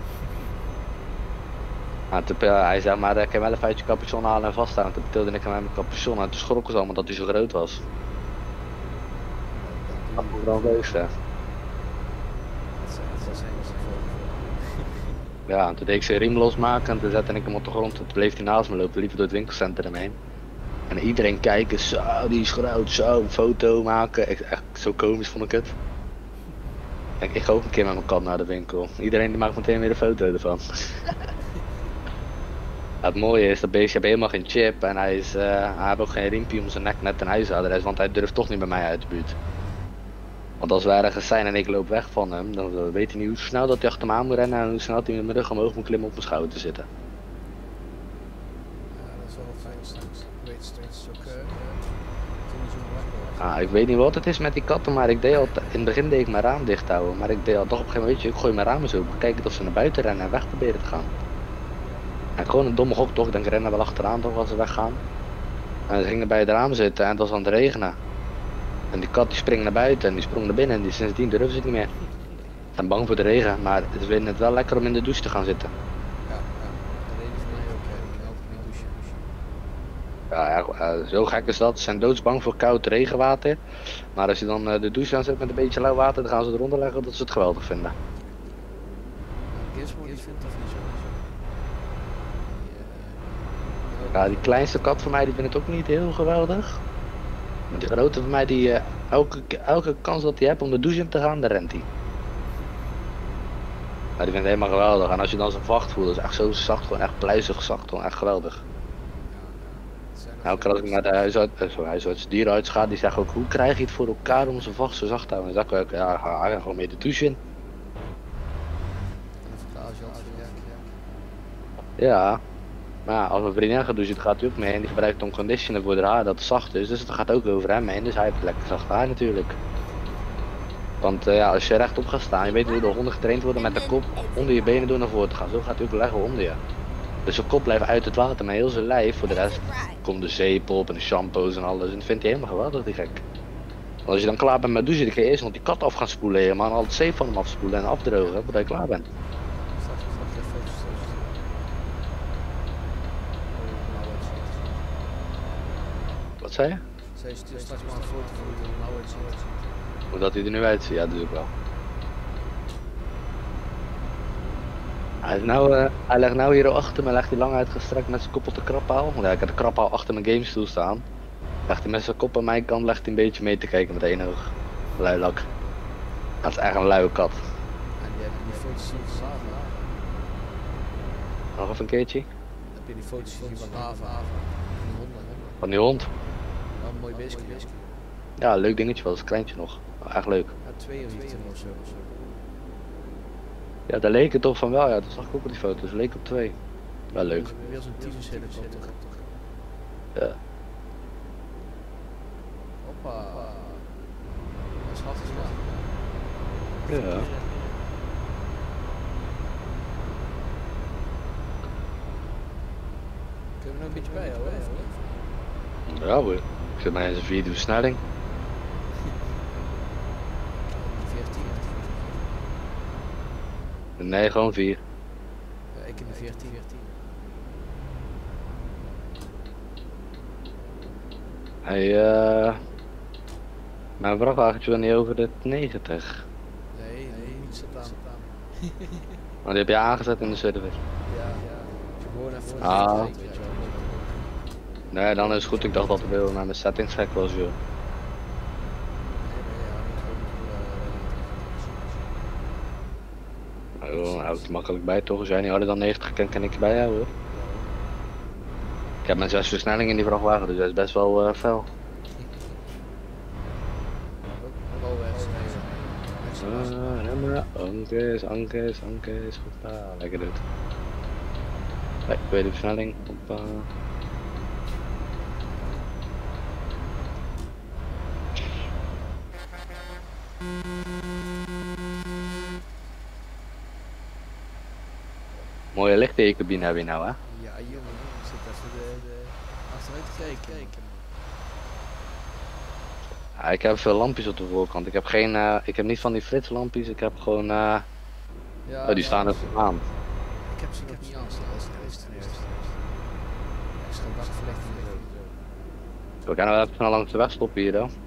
Hij zei, maar ik kan wel even uit je capuchon halen en vasthouden. Toen tilde ik hem met mijn capuchon en toen schrokken ze allemaal dat hij zo groot was. Dat vond ik wel leuk, hè. Ja, en toen deed ik zijn riem losmaken en toen zette ik hem op de grond. Toen bleef hij naast me lopen, liep door het winkelcentrum heen. En iedereen kijken, zo, die is groot, zo, een foto maken. Echt zo komisch vond ik het. Kijk, ik ga ook een keer met mijn kat naar de winkel. Iedereen die maakt meteen weer een foto ervan. Ja, het mooie is, dat beestje heeft helemaal geen chip en hij heeft ook geen riempje om zijn nek net een huishouden, want hij durft toch niet bij mij uit de buurt. Want als we ergens zijn en ik loop weg van hem, dan weet hij niet hoe snel dat hij achter me aan moet rennen en hoe snel hij met mijn rug omhoog moet klimmen op mijn schouder te zitten. Ja, dat is wel fijn straks. Ik weet steeds ook Ik weet niet wat het is met die katten, maar ik deed altijd, in het begin deed ik mijn raam dicht houden, maar ik deed al toch op een gegeven moment, weet je, ik gooi mijn raam eens open, kijken of ze naar buiten rennen en weg proberen te gaan. En gewoon een domme gok toch, ik denk rennen wel achteraan toch als ze weggaan. En ze gingen bij het raam zitten en het was aan het regenen. En die kat die springt naar buiten en die sprong naar binnen en sindsdien durven ze het niet meer. Ze zijn bang voor de regen, maar ze vinden het wel lekker om in de douche te gaan zitten. Ja, dat deed voor mij ook. Ik help niet douchen. Ja, zo gek is dat. Ze zijn doodsbang voor koud regenwater. Maar als je dan de douche aanzet met een beetje lauw water, dan gaan ze eronder leggen dat ze het geweldig vinden. Gizmo die vindt dat niet zo. Ja, die kleinste kat van mij die vindt het ook niet heel geweldig. Maar die grote van mij, die elke kans dat hij heeft om de douche in te gaan, dan rent hij. Maar die vindt het helemaal geweldig. En als je dan zijn vacht voelt, dat is echt zo zacht, gewoon echt pluizig zacht, gewoon echt geweldig. Elke keer als ik naar de huisarts dierenarts ga, die zeggen ook, hoe krijg je het voor elkaar om zijn vacht zo zacht te houden? Dan zeg ik ook, ja, ga gewoon mee de douche in. Ja, maar ja, als mijn vriendin gaat douchen, gaat hij ook mee en die gebruikt dan conditioner voor haar dat het zacht is, dus dat gaat ook over hem heen, dus hij heeft lekker zacht haar natuurlijk. Want ja, als je rechtop gaat staan, je weet hoe de honden getraind worden met de kop onder je benen door naar voren te gaan, zo gaat hij ook leggen onder je. Dus zijn kop blijft uit het water, maar heel zijn lijf, voor de rest komt de zeep op en de shampoos en alles en dat vindt hij helemaal geweldig, die gek. Want als je dan klaar bent met douchen, dan kun je eerst nog die kat af gaan spoelen helemaal en al het zeep van hem afspoelen en afdrogen voordat je klaar bent. Wat zei je? Zij stuurt straks maar een foto van hoe het er nou uitziet. Hoe dat hij er nu uitziet, ja dat doe ik wel. Hij legt nou hier achter me, legt hij lang uitgestrekt met zijn kop op de krabpaal. Want ja, ik heb de krabpaal achter mijn gamestoel staan. Legt hij met zijn kop aan mijn kant, legt hij een beetje mee te kijken met één oog. Luilak. Dat is echt een luie kat. En die heb je die foto's zien van Lava. Nog even een keertje. Heb je die foto's gezien van Lava? Van die honden. Van die hond. Wel een mooi beestje. Ja, leuk dingetje wel, dat is een kleintje nog. Echt leuk. Ja, 2 of iets of zo. Ja, daar leek het toch van wel, ja, dat zag ik ook op die foto's. Leek op 2. Wel leuk. Weer zo'n tyfus helikopter. Ja. Hoppa. Dat is hartstikke wel. Ja. Kunnen we nog een beetje bijhouden? Ja hoor. Ik zit maar in zijn 4e versnelling. 14. Nee, gewoon 4. Ja, ik in de 14. Mijn vrachtwagentje wil niet over de 90. Nee, niet zo aan. Want die heb je aangezet in de server. Ja. Als je gewoon even Ah. kijkt, weet je wel. Nee, dan is het goed. Ik dacht dat het wel naar mijn settings gek was, joh. Nou, houdt het makkelijk bij toch? Als jij niet harder dan 90 kent, kan ik je bijhouden hoor. Ik heb mijn 6 versnelling in die vrachtwagen, dus dat is best wel fel. Remmen, ankers, hoppa, lekker dit. Nee, tweede versnelling, hoppa. Mooie lichttekencabine heb je nou, hè? Ja, jongen, ik zit even de achteruit te kijken. Ja, ik heb veel lampjes op de voorkant. Ik heb niet van die flitslampjes, ik heb gewoon Ja, oh, die staan er aan. Ik heb ze nog niet aanstaan als het is ten eerste. Extra dakverlichting en zo. We kunnen wel even snel langs de weg stoppen hier dan.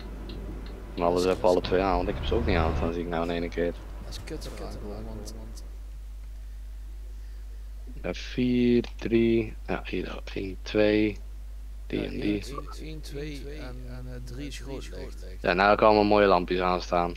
En alles even alle twee aan, want ik heb ze ook niet aan, dan zie ik nou in één keer. Dat is kut gewoon, want Ja, 4, 3, ja, hier 1, 2, die en die. 1, 2 en 3 is groot licht. Ja, nou kan allemaal mooie lampjes aanstaan.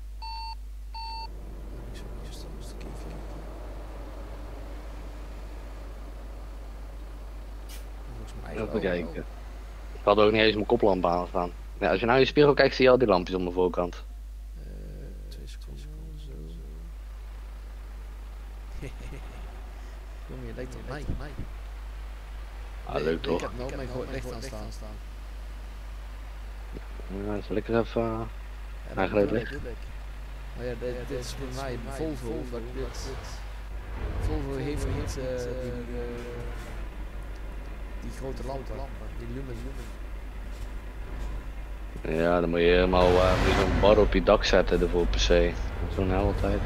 Even kijken. Ik had ook niet eens mijn koplamp aanstaan. Ja, als je nou in je spiegel kijkt, zie je al die lampjes op mijn voorkant. 2 seconden, zo. Jongen, je lijkt op mij. Ah, leuk toch? Ik heb nog mijn groot licht aan staan. Ja, zal ik eens even mijn groot licht? Maar ja, dit is bij mij Volvo, omdat Volvo heeft niet die grote lampen, die lumen. Ja, dan moet je helemaal zo'n bar op je dak zetten ervoor per se. Zo'n hele tijd.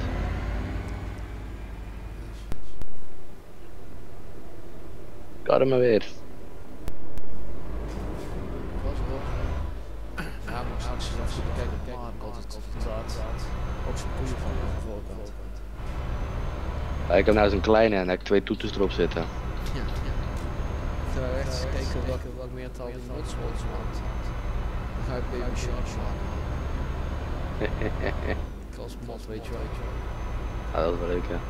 Kan er maar weer. Ja, maar straks als je kijkt op Mark altijd of het ook zo'n koeien van de voorkant. Ja, ik heb nou zo'n kleine en heb ik 2 toeters erop zitten. Ja. Ik ga echt eens kijken welk meertal die nutswoords maakt. Dan ga ik baby sharks maken. Ik als mod, weet je wel. Ja, dat is wel leuk, ja.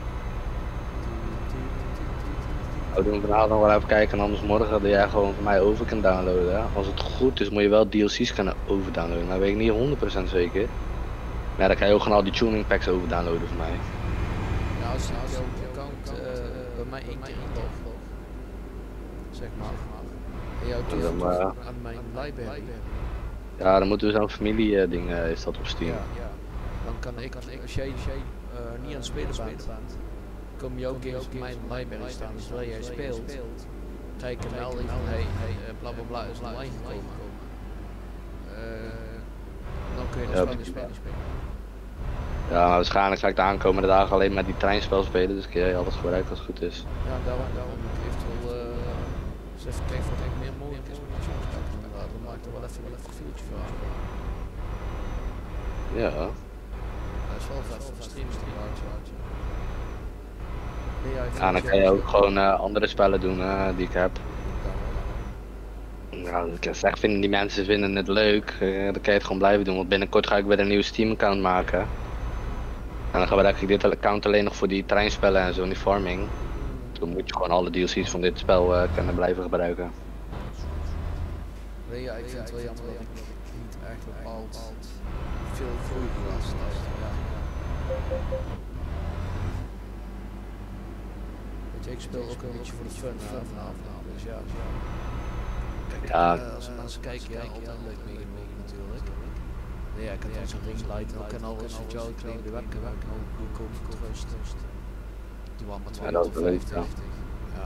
We doen vanavond nog wel even kijken en anders morgen dat jij gewoon van mij over kan downloaden. Hè? Als het goed is moet je wel DLC's kunnen overdownloaden, maar weet ik niet 100% zeker. Maar dan kan je ook gewoon al die tuning packs overdownloaden voor mij. Ja, als je jouw account bij mij 1 keer inlogt, zeg maar, en jouw toevoegt aan mijn library. Ja, dan moeten we zo'n familie ding is dat op Steam. Ja. Dan kan ik, als jij niet aan het spelen bent, komen jouw games op mijn library staan. Dus terwijl jij speelt, krijg ik een melding van hey, blablabla is online gekomen. Dan kun je dat spel niet spelen. Ja, maar waarschijnlijk ga ik de aankomende dagen alleen maar die treinspel spelen, dus kun jij alles gebruiken als het goed is. Ja, daarom eventueel eens even kijken wat er meer mogelijk is met die soms. Dan maak ik er wel even een profieltje voor aan. Ja. Dat is wel vet voor streams. Ja, dan kan je ook gewoon andere spellen doen die ik heb. Nou, ik zeg, vinden die mensen vinden het leuk, dan kan je het gewoon blijven doen, want binnenkort ga ik weer een nieuwe Steam account maken. En dan gebruik ik dit account alleen nog voor die treinspellen en zo, die farming. Dan moet je gewoon alle DLC's van dit spel kunnen blijven gebruiken. Nee, ja, ik vind het wel jammer dat ik niet echt bepaald veel groei was. Weet je, ik speel ook een beetje voor de fun vanavond, dus ja. Kijk, als mensen kijken, ja, altijd leuk meegenomen natuurlijk. Nee, ja, ik heb dan zo'n ringlight en ook en alles, weet je wel, ik neem de webcam ook nog goedkoop gerust. Die waren maar 250. Ja.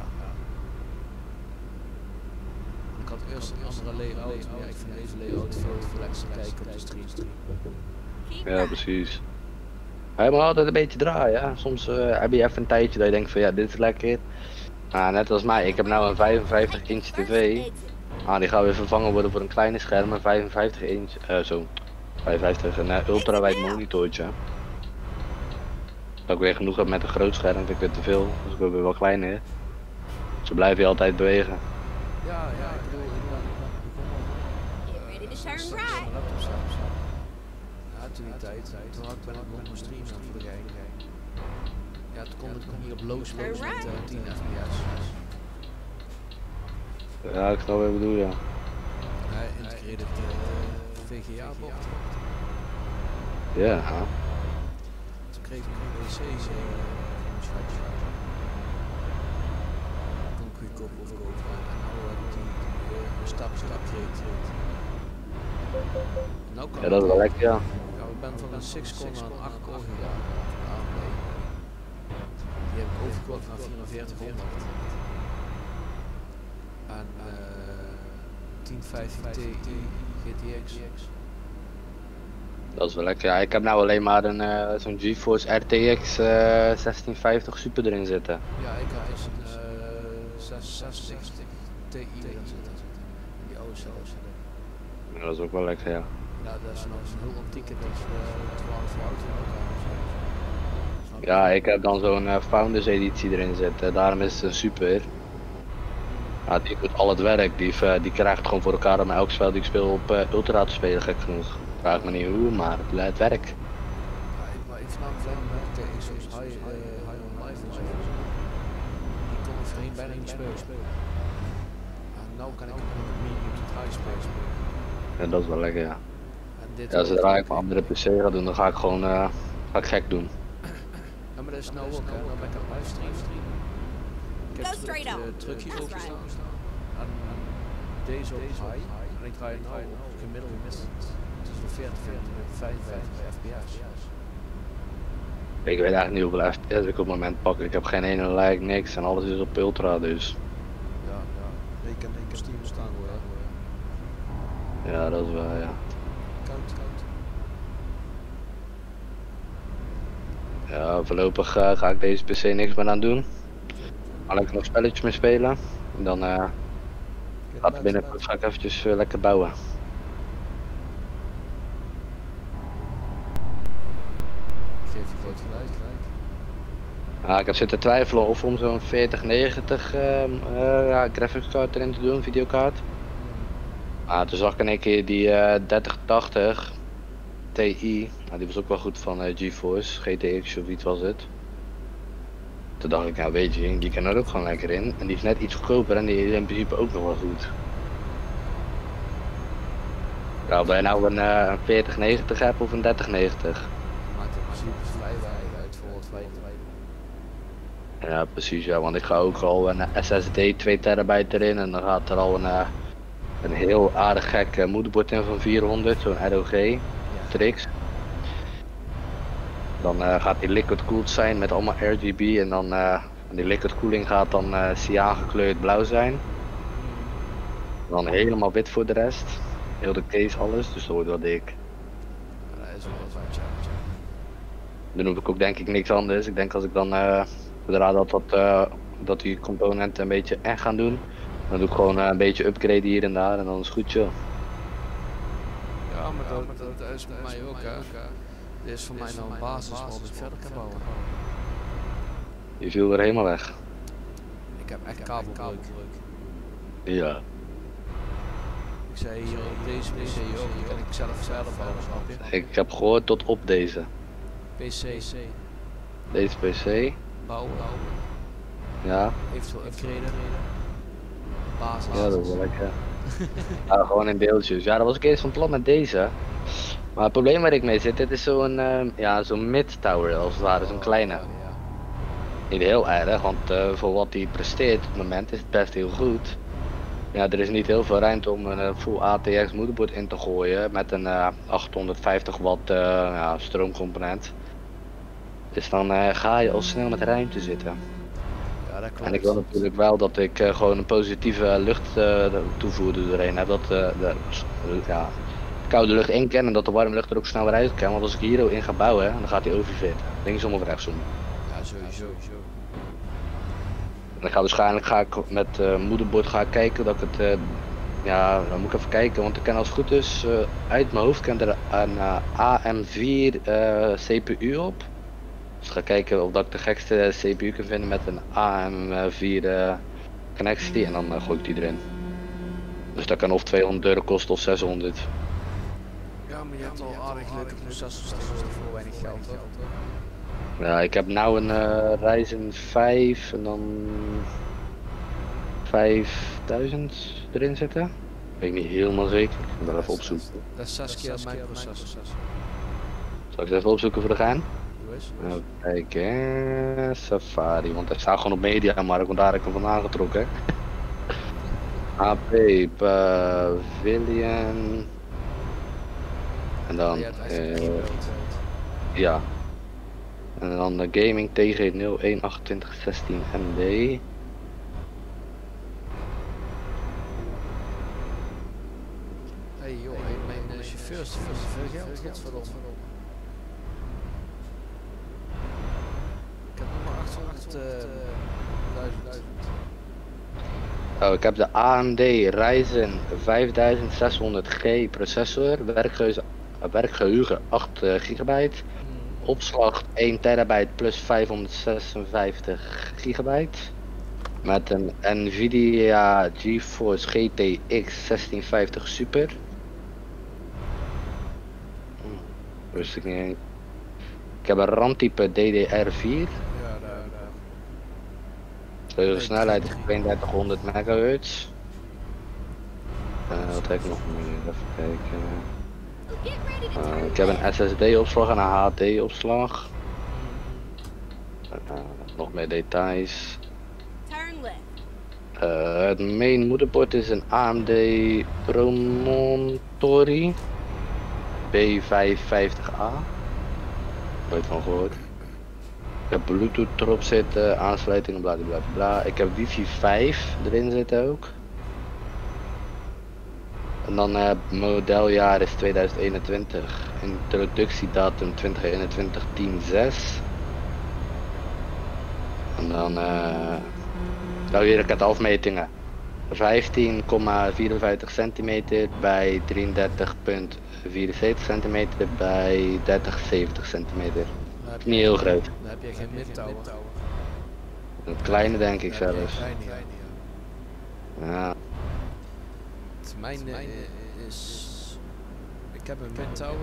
Ik had eerst een andere layout, maar ja, ik vind deze layout veel te relaxed te kijken op de stream. Ja, precies. Hij moet altijd een beetje draaien, ja. Soms heb je even een tijdje dat je denkt van ja, dit is lekker. Net als mij, ik heb nou een 55 inch tv. Die gaat weer vervangen worden voor een kleine scherm, een 55 inch, zo. 55, een ultrawide monitortje. Dat ik weer genoeg heb met een groot scherm, vind ik weer te veel, dus ik wil weer wel kleiner. Zo blijf je altijd bewegen. Ja, ik bedoel, Get ready to shine bright. Ja, toen die tijd, toen ben ik nog mijn stream aan voor de gein. Ja, toen kon ik nog niet op low spelen met 10 fps. Ja, ik snap wat je bedoelt, ja. Hij integreerde het VGA-bord. Ja. Toen kreeg ik een PC's van een schatje. Toen goedkoop overkopen en nou heb ik die stap-upgrade. Nou kan Ja, dat is wel lekker, ja. Ja, ik ben van een 6-core naar een 8-core gegaan. Die heb ik overgekocht naar 4400. En 1050 Ti GTX. Dat is wel lekker. Ja, ik heb nou alleen maar een zo'n GeForce RTX 1650 Super erin zitten. Ja, ik had dus een 660 Ti erin zitten. Die oude cells. Ja, dat is ook wel lekker, ja. Ja, dat is nog een heel antieke, dat is 12 jaar oud in elkaar. Ja, ik heb dan zo'n Founders editie erin zitten, daarom is het een super. Ja, die doet al het werk, die krijgt het gewoon voor elkaar om elk spel die ik speel op Ultra te spelen, gek genoeg. Vraag me niet hoe, maar het werkt. Ja, maar ik vanavond wel tegen zoals High on Life en zo. Die kon ik voorheen bijna niet spelen. Ja, nou kan ik ook nog medium tot high spelen. Ja, dat is wel lekker, ja. En dit Ja, zodra ik mijn andere PC ga doen, dan ga ik gewoon gek doen. Ja, maar dat is nou ook, hè. Dan ben ik aan het livestreamen. Ik Go heb straight up. trucjes That's opgestaan. right. En deze op high. En ik draai nou gemiddeld tussen de 40 en 55 fps. Ik weet eigenlijk niet hoeveel FPS ik op het moment pak. Ik heb geen ene like, niks en alles is op Ultra, dus. Ja. Ik kan Steam staan hoor. Ja, dat is wel, ja. Koud. Ja, voorlopig ga ik deze PC niks meer aan doen. Ga ik nog spelletjes mee spelen. En dan gaat binnenkort ga ik eventjes lekker bouwen. Geef je groot gelijk. Ja, ik heb zitten twijfelen of om zo'n 4090 graphics card erin te doen, videokaart. Maar toen zag ik in één keer die 3080 Ti, nou, die was ook wel goed van GeForce, GTX of iets was het. Toen dacht ik, nou weet je, die kan er ook gewoon lekker in. En die is net iets goedkoper en die is in principe ook nog wel goed. Ja, of je nou een 4090 hebt of een 3090. Maakt in principe vrij weinig uit voor het feit. Ja, precies, ja, want ik ga ook al een SSD 2 terabyte erin en dan gaat er al een heel aardig gek moederbord in van 400, zo'n ROG Strix. Dan gaat die liquid cooled zijn met allemaal RGB en dan die liquid cooling gaat dan cyan gekleurd blauw zijn. Dan helemaal wit voor de rest. Heel de case alles, dus dat wordt wel dik. Ja, dat is wel een foutje. Dan hoef ik ook denk ik niks anders. Ik denk als ik dan zodra dat die componenten een beetje echt gaan doen, dan doe ik gewoon een beetje upgraden hier en daar en dan is het goed joh. Ja, maar dat is bij mij ook, hè. Dit is voor mij nou een basis waarop ik verder kan bouwen. Je viel weer helemaal weg. Ik heb echt kabelbreuk. Ja. Ik zei hier op deze PC ook, die kan ik zelf bouwen, snap je? Ik heb gehoord tot op deze. PC, Deze PC. bouwen, Ja. eventueel upgraden. Basis. Ja, dat is wel lekker. Ja, gewoon in deeltjes. Ja, dat was ik eerst van plan met deze. Maar het probleem waar ik mee zit, dit is zo'n ja, zo'n mid-tower als het ware, zo'n kleine. Ja. Niet heel erg, want voor wat hij presteert op het moment is het best heel goed. Ja, er is niet heel veel ruimte om een full ATX moederbord in te gooien met een 850 watt ja, stroomcomponent. Dus dan ga je al snel met ruimte zitten. Ja, dat klopt. En ik wil natuurlijk wel dat ik gewoon een positieve luchttoevoerder erin heb. Dat de koude lucht in kan en dat de warme lucht er ook sneller uit kan. Want als ik hier in ga bouwen, dan gaat hij overfitten. Linksom of rechtsom. Ja, sowieso. En ik ga waarschijnlijk met moederbord kijken dat ik het, ja, dan moet ik even kijken, want ik ken als het goed is, uit mijn hoofd kan er een AM4 CPU op. Dus ik ga kijken of dat ik de gekste CPU kan vinden met een AM4 connectie en dan gooi ik die erin. Dus dat kan of €200 kosten of 600. Ja, maar je hebt al aardig leuke processors voor weinig geld, hoor. Ja, ik heb nou een Ryzen 5 en dan 5000 erin zitten. Weet ik niet helemaal zeker. Ik moet wel even opzoeken. Dat is 6 keer mijn processor. Zal ik het even opzoeken voor de gaan? Doe eens. Even kijken, Safari, want hij staat gewoon op Mediamarkt, want daar heb ik hem vandaan getrokken. HP Pavilion. En dan, ja. En dan de gaming TG 012816 MD. Hey joh, mijn chauffeurs die vinden veel geld, godverdomme. Ik heb nog maar 800.000. Oh, ik heb de AMD Ryzen 5600G processor, werkgeheugen 8 GB, opslag 1 terabyte plus 556 gigabyte. Met een Nvidia GeForce GTX 1650 Super. Wist ik niet eens. Ik heb een RAM-type DDR4. Ja, daar. De snelheid is 3200 MHz. Wat heb ik nog meer? Even kijken. Get ready to turn Ik heb left. een SSD-opslag en een HD-opslag. Nog meer details. Turn left. Het main moederbord is een AMD Promontory B550A. Nooit van gehoord. Ik heb Bluetooth erop zitten, aansluitingen, bla bla bla. Ik heb wifi 5 erin zitten ook. En dan modeljaar is 2021. Introductiedatum 2021 10/6. En dan nou hier ik het afmetingen. 15,54 centimeter bij 33,74 centimeter bij 30,70 centimeter. Niet heel groot. Dan heb je geen midtower. Een kleine denk ik Dan heb je zelfs. een kleine, ja. Ja. Mijn is... Ik heb een midtower.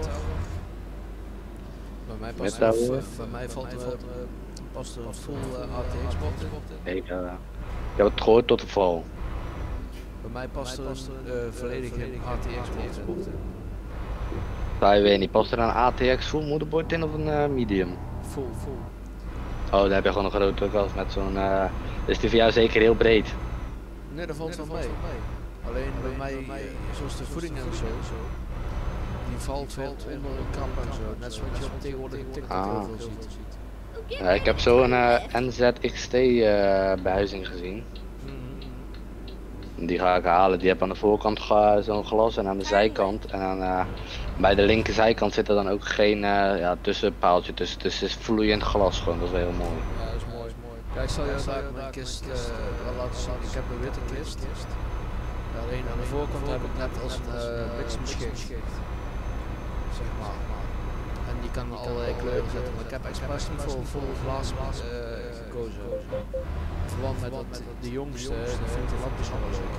Bij mij past er, Midtower? bij mij past er een full ATX bot in. Ik heb het gehoord tot de val. Bij mij past er een volledige ATX bot in. Ik weet niet, past er een ATX full moederbord in of een medium? Full. Oh, dan heb je gewoon een grote kast met zo'n... is die voor jou zeker heel breed? Nee, dat valt wel mee. Alleen bij mij, zoals de voeding en zo, die valt wel onder een kamp en zo. Net zoals je op tegenwoordig op TikTok heel veel ziet. Get Ja, ik heb zo'n NZXT behuizing gezien. Die ga ik halen. Die heb aan de voorkant zo'n glas en aan de zijkant. En aan, bij de linkerzijkant zit er dan ook geen tussenpaaltje tussen. Dus het is vloeiend glas gewoon. Dat is wel heel mooi. Ja, dat is mooi. Ja, ik zal jou daar mijn kist wel laten zien. Ik heb een witte kist. Alleen aan de voorkant heb ik net als een bliksemschicht. Zeg maar. En die kan allerlei kleuren zetten. Maar ik heb expres niet voor vol glas gekozen. Verband met dat de jongste, die vindt de lampjes allemaal leuk.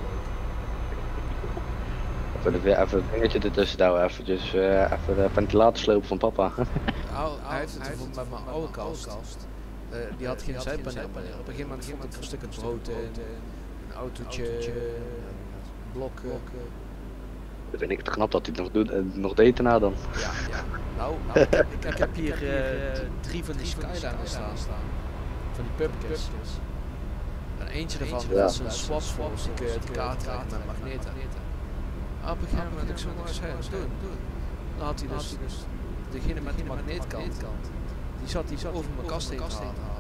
Even een dingetje ertussen douwen. Eventjes even de ventilator slopen van papa. Hij heeft het bijvoorbeeld met mijn oude kast. Die had geen zijpaneel meer. Op een gegeven moment vond ik een stuk het brood in, een autootje, blokken. Dan vind ik het knap dat hij het nog doet, nog deed daarna dan. Ja. Nou, ik heb hier 3 van die Skyliners staan. Van die pubkits. En eentje daarvan is een swap voor als ik de kaart krijg met magneten. Op een gegeven moment ik zo wat zei doen. Dan had hij dus degene met die magneetkant. Die zat over mijn kast heen te halen.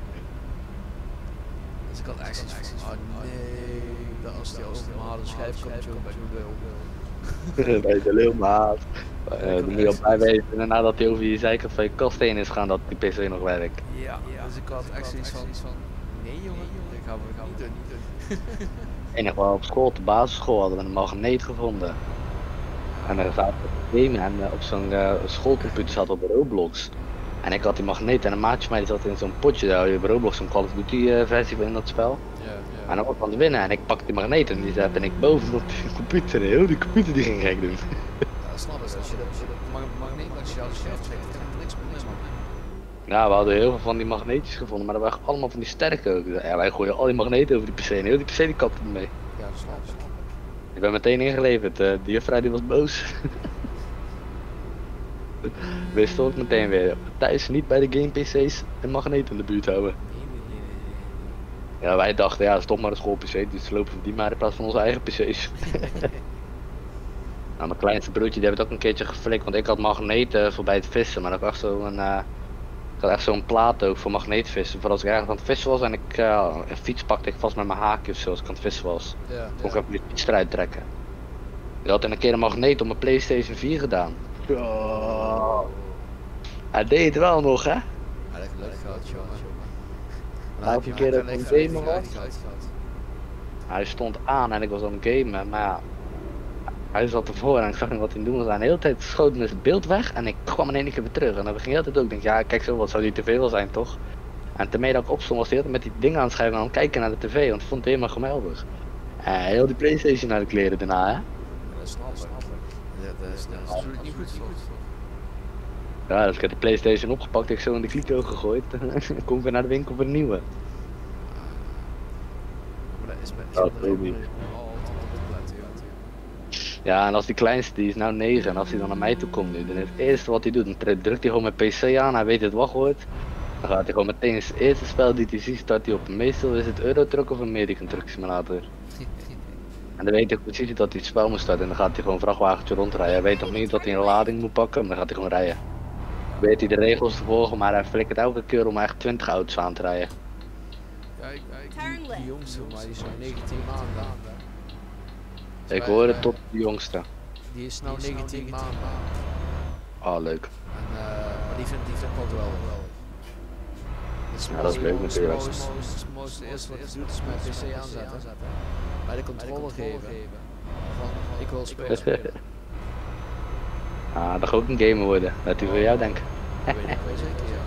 Dus ik had echt zoiets van, oh nee, dat als die over mijn harde schijf komt, zo ben ik me wel. Bij de leeuwmaat. Dan moet je al bij weten nadat hij over je zijkant van je kast heen is gaan dat die PC nog werkt. Ja, dus ik had echt zoiets van, nee jongen, ik ga het niet doen. En wel op school, op de basisschool hadden we een magneet gevonden. En daar zaten we gamen en op zo'n schoolcomputer zat op Roblox. En ik had die magneet en een maatje van mij die zat in zo'n potje, daar je Roblox, zo'n Call of Duty versie van in dat spel. En dan was ik aan het winnen en ik pakte die magneet en die zette ik boven op die computer. Heel die computer die ging gek doen. Ja, snap ik. Als je de magneet langs je schijf trekt, dan kan niks meer man. Ja, we hadden heel veel van die magneetjes gevonden, maar dat waren allemaal van die sterke ook. Ja, wij gooien al die magneten over die PC en heel die PC die kapte ermee. Ja, dat snap ik. Ik ben meteen ingeleverd, de juffrouw die was boos. Wist ook meteen weer, thuis niet bij de game PC's een magneet in de buurt houden. Ja, wij dachten, ja, dat is toch maar een school PC, dus lopen we die maar in plaats van onze eigen PC's. Nou, mijn kleinste broertje die heeft het ook een keertje geflikt, want ik had magneten voor bij het vissen, maar ik had echt zo'n plaat ook voor magneetvissen. Voor als ik ergens aan het vissen was en ik een fiets pakte ik vast met mijn haakje of zo als ik aan het vissen was. Kon ik even die fiets eruit trekken. Ik had een keer een magneet op mijn PlayStation 4 gedaan. Ja. Hij deed het wel nog, hè? Ja, dat heb ik leuk gehad, jongen. Hij heeft een keer dat een gamer was. Hij stond aan en ik was aan het gamen, maar ja, Hij zat ervoor en ik zag niet wat hij doen was. En de hele tijd schoot me het beeld weg en ik kwam in één keer weer terug. En dan ging hij altijd ook, ik denk, ja kijk zo, wat zou die tv wel zijn toch? En terwijl dat ik opstond was hij altijd met die dingen aan het schuiven en aan het kijken naar de tv, want ik vond het helemaal geweldig. En heel die Playstation naar de kleren daarna, hè? Dat snap ik. Dat is natuurlijk niet goed voor. Ja, dus ik heb de Playstation opgepakt, ik zo in de kliko gegooid. En kom weer naar de winkel voor een nieuwe. Maar dat is met Dat weet ik niet. Ja, en als die kleinste, die is nou 9, en als hij dan naar mij toe komt nu, dan is het eerste wat hij doet, dan drukt hij gewoon mijn PC aan, hij weet het wachtwoord. Dan gaat hij gewoon meteen het eerste spel die hij ziet, start hij op. Meestal is het Euro Truck of American Truck Simulator. En dan weet hij precies dat hij het spel moet starten en dan gaat hij gewoon een vrachtwagentje rondrijden. Hij weet nog niet dat hij een lading moet pakken, maar dan gaat hij gewoon rijden. Weet hij de regels te volgen, maar hij flikkert elke keer om echt 20 auto's aan te rijden. Ja, die jongste, maar die is nou 19 maanden. Ik hoor het tot de jongste. Die is nou 19 maanden. Oh, leuk. En, maar die vind ik ook wel. Ja, dat is leuk natuurlijk. Het eerste wat je doet is mijn PC aanzetten. Bij de controle geven. Van, ik wil spelen. Ah, dat gaat ook een gamer worden. Dat hij voor jou denkt. Dat weet ik wel zeker, ja.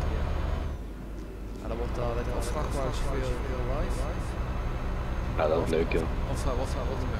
En dan wordt daar een vrachtwagenchauffeur live. Ja, dat is leuk joh. Of wat een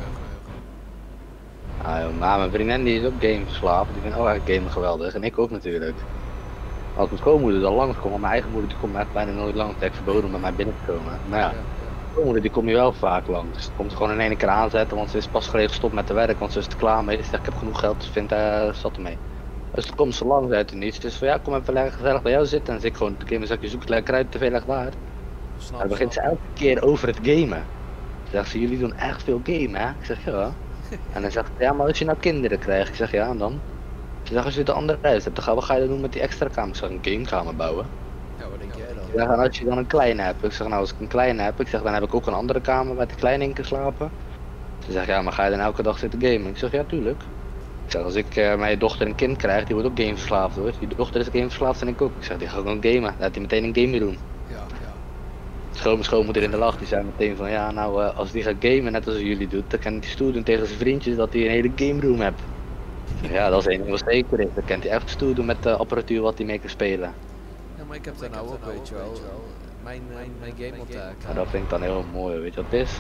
Ah, joh, maar mijn vriendin die is ook gameverslaafd. Die vindt ook echt gamen geweldig. En ik ook natuurlijk. Als mijn schoonmoeder dan langskomt, want mijn eigen moeder die komt echt bijna nooit lang. Het is verboden om bij mij binnen te komen. Maar ja, mijn schoonmoeder die komt hier wel vaak langs. Dus komt ze gewoon in één keer aanzetten, want ze is pas geleden gestopt met te werk. Want ze is er klaar mee. Ze zegt ik heb genoeg geld, dus vindt zat ermee. Dus dan komt ze langs uit en niets. Dus van ja, kom even lekker gezellig bij jou zitten. En zit ik gewoon te gamen, zeg je zoek het lekker uit, te veel echt waar. En dan begint ze elke keer over het gamen. Ze zegt ze, jullie doen echt veel gamen hè? Ik zeg ja. En dan zegt ze, ja maar als je nou kinderen krijgt, ik zeg ja en dan? Ze zegt als je de andere huis hebt, dan wat ga je dan doen met die extra kamer? Ik zeg een gamekamer bouwen. Ja, wat denk jij dan? Ja, en als je dan een kleine hebt, ik zeg nou als ik een kleine heb, ik zeg dan heb ik ook een andere kamer waar de kleine in kan slapen. Ze zegt ja maar ga je dan elke dag zitten gamen? Ik zeg ja tuurlijk. Ik zeg als ik mijn dochter een kind krijg, die wordt ook gameverslaafd hoor. Die dochter is gameverslaafd en ik ook. Ik zeg die gaat gewoon gamen, laat hij meteen een game doen. Ja. Mijn schoonmoeder in de lach, die zei meteen van ja nou als die gaat gamen net als jullie doet, dan kan hij stoer doen tegen zijn vriendjes dat hij een hele game room hebt. Ja dat is één ding wat zeker is, dan kan hij echt stoer doen met de apparatuur wat hij mee kan spelen. Ja maar ik heb daar nou ook weet je wel, mijn game op taak. Ja, dat vind ik dan heel mooi, weet je wat het is?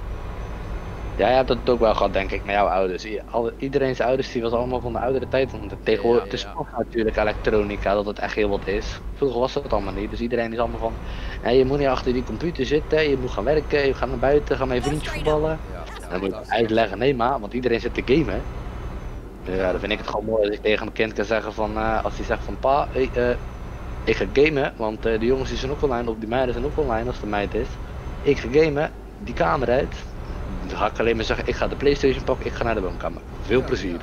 Jij hebt het ook wel gehad denk ik met jouw ouders. Iedereen zijn ouders die was allemaal van de oudere tijd. Want tegenwoordig het is toch natuurlijk elektronica dat het echt heel wat is. Vroeger was dat allemaal niet. Dus iedereen is allemaal van nee, je moet niet achter die computer zitten, je moet gaan werken, je gaat naar buiten, ga met je vriendjes voetballen. En dan moet je uitleggen, nee maar, want iedereen zit te gamen. Ja, dan vind ik het gewoon mooi als ik tegen mijn kind kan zeggen van als hij zegt van pa, ik ga gamen, want de jongens die zijn ook online of die meiden zijn ook online als de meid is. Ik ga gamen, die kamer uit. Dan ga ik alleen maar zeggen, ik ga de Playstation pakken, ik ga naar de woonkamer. Veel plezier.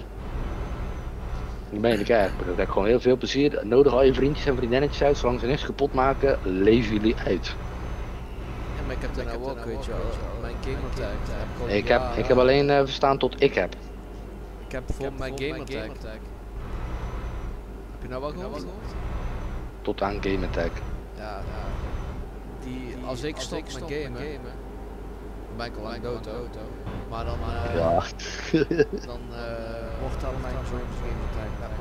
Dat ben ik echt. Dat heb ik gewoon heel veel plezier. Nodig al je vriendjes en vriendinnetjes uit, zolang ze niks kapot maken, leven jullie uit. Ja, maar ik heb daar nou ook, weet je wel, mijn gamertag. Ik heb alleen verstaan tot ik heb. Ik heb bijvoorbeeld mijn gamertag. Heb je nou wel gehoord? Tot aan gamertag. Ja, die, als ik stop met gamen, dan ben ik al lang dood. Maar dan, ja. dan wordt dat mijn gamertag.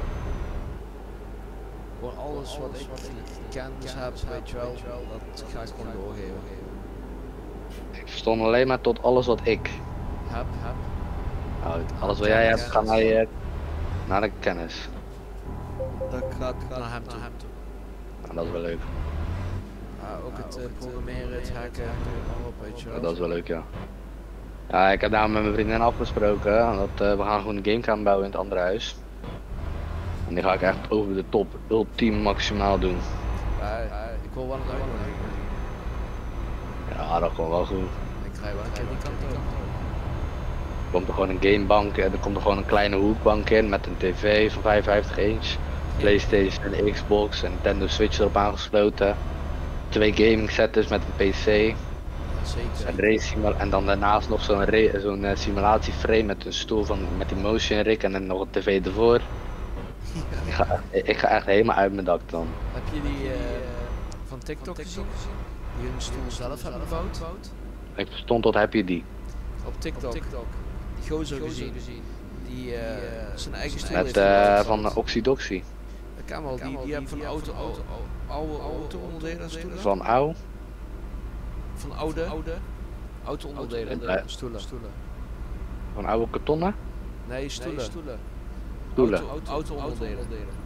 Gewoon alles wat ik kennis heb, weet je wel, dat ga ik gewoon doorgeven. Ik verstond alleen maar tot alles wat ik heb. Nou, alles wat jij hebt, gaat naar de kennis. Dat gaat naar hem toe. Nou, dat is wel leuk. Ook het programmeren, het hacken, weet je wel. Ja, dat is wel leuk, ja. Ja, ik heb daar met mijn vriendin afgesproken, dat we gaan gewoon een gamekamer bouwen in het andere huis. En die ga ik echt over de top, ultiem maximaal doen. Ik wil wel een uitnodiging. Ja, dat komt wel goed. Ik ga je wel een keer die kant op. Er komt er gewoon een gamebank en er komt er gewoon een kleine hoekbank in met een tv van 55 inch. Playstation en Xbox en Nintendo Switch erop aangesloten. 2 gaming setups met een PC. Zeker. En dan daarnaast nog zo'n simulatieframe met een stoel met die motion rig en dan nog een tv ervoor. Ik ga echt helemaal uit mijn dak dan. Heb je die van TikTok gezien? Die hun stoel zelf hebben gebouwd? Ik verstond tot heb je die. Op TikTok. Die gozer gezien. Die zijn eigen stoel Met heeft gebouwd. van Oxydoxy. Dat kan wel, die hebben van oude auto-onderdelen stoelen. Van Au. Van oude auto-onderdelen. Ja. Stoelen. Van oude kartonnen. Nee, stoelen. Stoelen. Auto-onderdelen.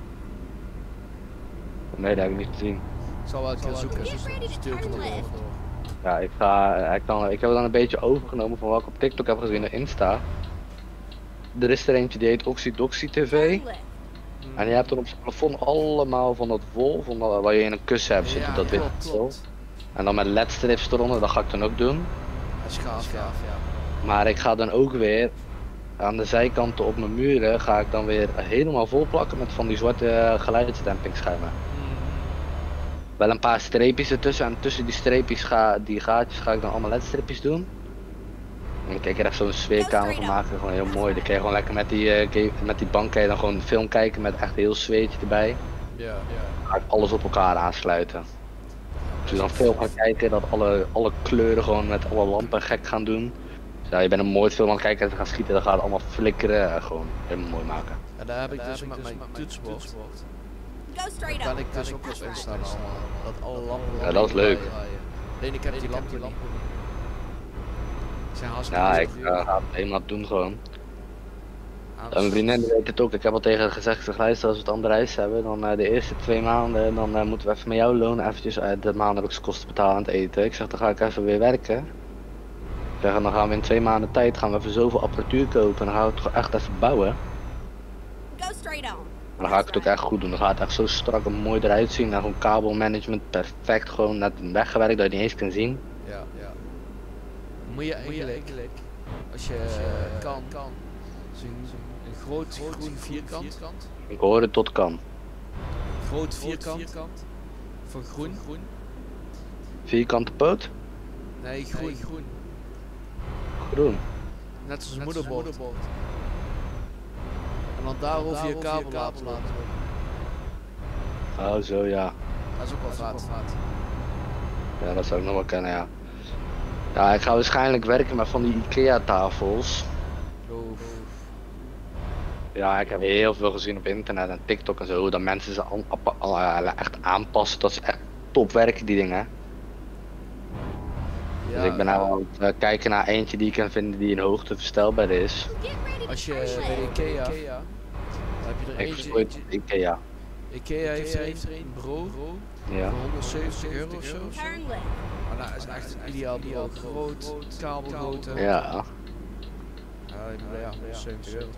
Nee, dat heb ik niet gezien. Ik zal wel een keer zoeken. Get ready to Stuur ik hem turn nog left. door. Ja, ik heb dan een beetje overgenomen van wat ik op TikTok heb gezien en Insta. Er is er eentje die heet Oxydoxy TV. Turn left. En je hebt er op zijn plafond allemaal van dat wol, waar je in een kussen hebt zitten, Ja, dat wit klopt. En dan met ledstrips eronder, dat ga ik dan ook doen. Dat is gaaf, ja. Maar ik ga dan ook weer aan de zijkanten op mijn muren ga ik dan weer helemaal vol plakken met van die zwarte geluidsdempingsschermen. Wel een paar streepjes ertussen en tussen die streepjes die gaatjes ga ik dan allemaal ledstripjes doen. En kijk er echt zo'n sfeerkamer van maken, gewoon heel mooi. Dan kun je gewoon lekker met die bank kan je dan gewoon een film kijken met echt heel zweetje erbij. Ja. Dan ga ik alles op elkaar aansluiten. Als je dan film gaat kijken, dat alle kleuren gewoon met alle lampen gek gaan doen. Dus ja, je bent een mooi film aan het kijken en ze gaan schieten, dan gaat het allemaal flikkeren en gewoon helemaal mooi maken. En daar heb ik dus met mijn toetsenbord. Go straight Kan up. ik dus ook op instellen allemaal. Dat alle lampen. Ja, dat is leuk. Alleen ik heb die lampen niet. Die zijn hartstikke Ja, duur. ik ga het helemaal doen gewoon. Aan- En mijn vriendin die weet het ook, ik heb al tegen haar gezegd, ik zeg luister, als we het andere huis hebben, dan de eerste 2 maanden, dan moeten we even met jou loon eventjes uit de maand heb ik zijn kosten betalen aan het eten. Ik zeg, dan ga ik even weer werken. Ik zeg, en dan gaan we in 2 maanden tijd, gaan we even zoveel apparatuur kopen en dan gaan we het toch echt even bouwen. Go straight on. En dan ga ik het ook echt goed doen, dan gaat het echt zo strak en mooi eruit zien. En gewoon kabelmanagement perfect, gewoon net weggewerkt dat je het niet eens kan zien. Ja. Moet je eigenlijk, als je kan, een groot groen vierkant. Ik hoor het tot kan. Groot vierkant. Van groen. Vierkante poot, Nee, groen. groen. Net als een moederbord. En dan daarover je kabel laten lopen. Oh zo ja. Dat is ook wel vaat. Ja, dat zou ik nog wel kennen, ja. Ja, ik ga waarschijnlijk werken met van die IKEA tafels. Ja, ik heb heel veel gezien op internet en TikTok en zo, dat mensen ze echt aanpassen, dat ze echt top werken, die dingen. Dus ik ben nou aan het kijken naar eentje die ik kan vinden die in hoogte verstelbaar is. Get ready to Als turn je left. bij Ikea, dan heb je er Ik eentje. verstoor het IKEA. Ikea heeft er een bureau Ja. voor 170 euro of zo. Turn left. Maar dat is echt een ideaal bureau. Groot, kabelgrootte. Ja. Ja, 170 euro.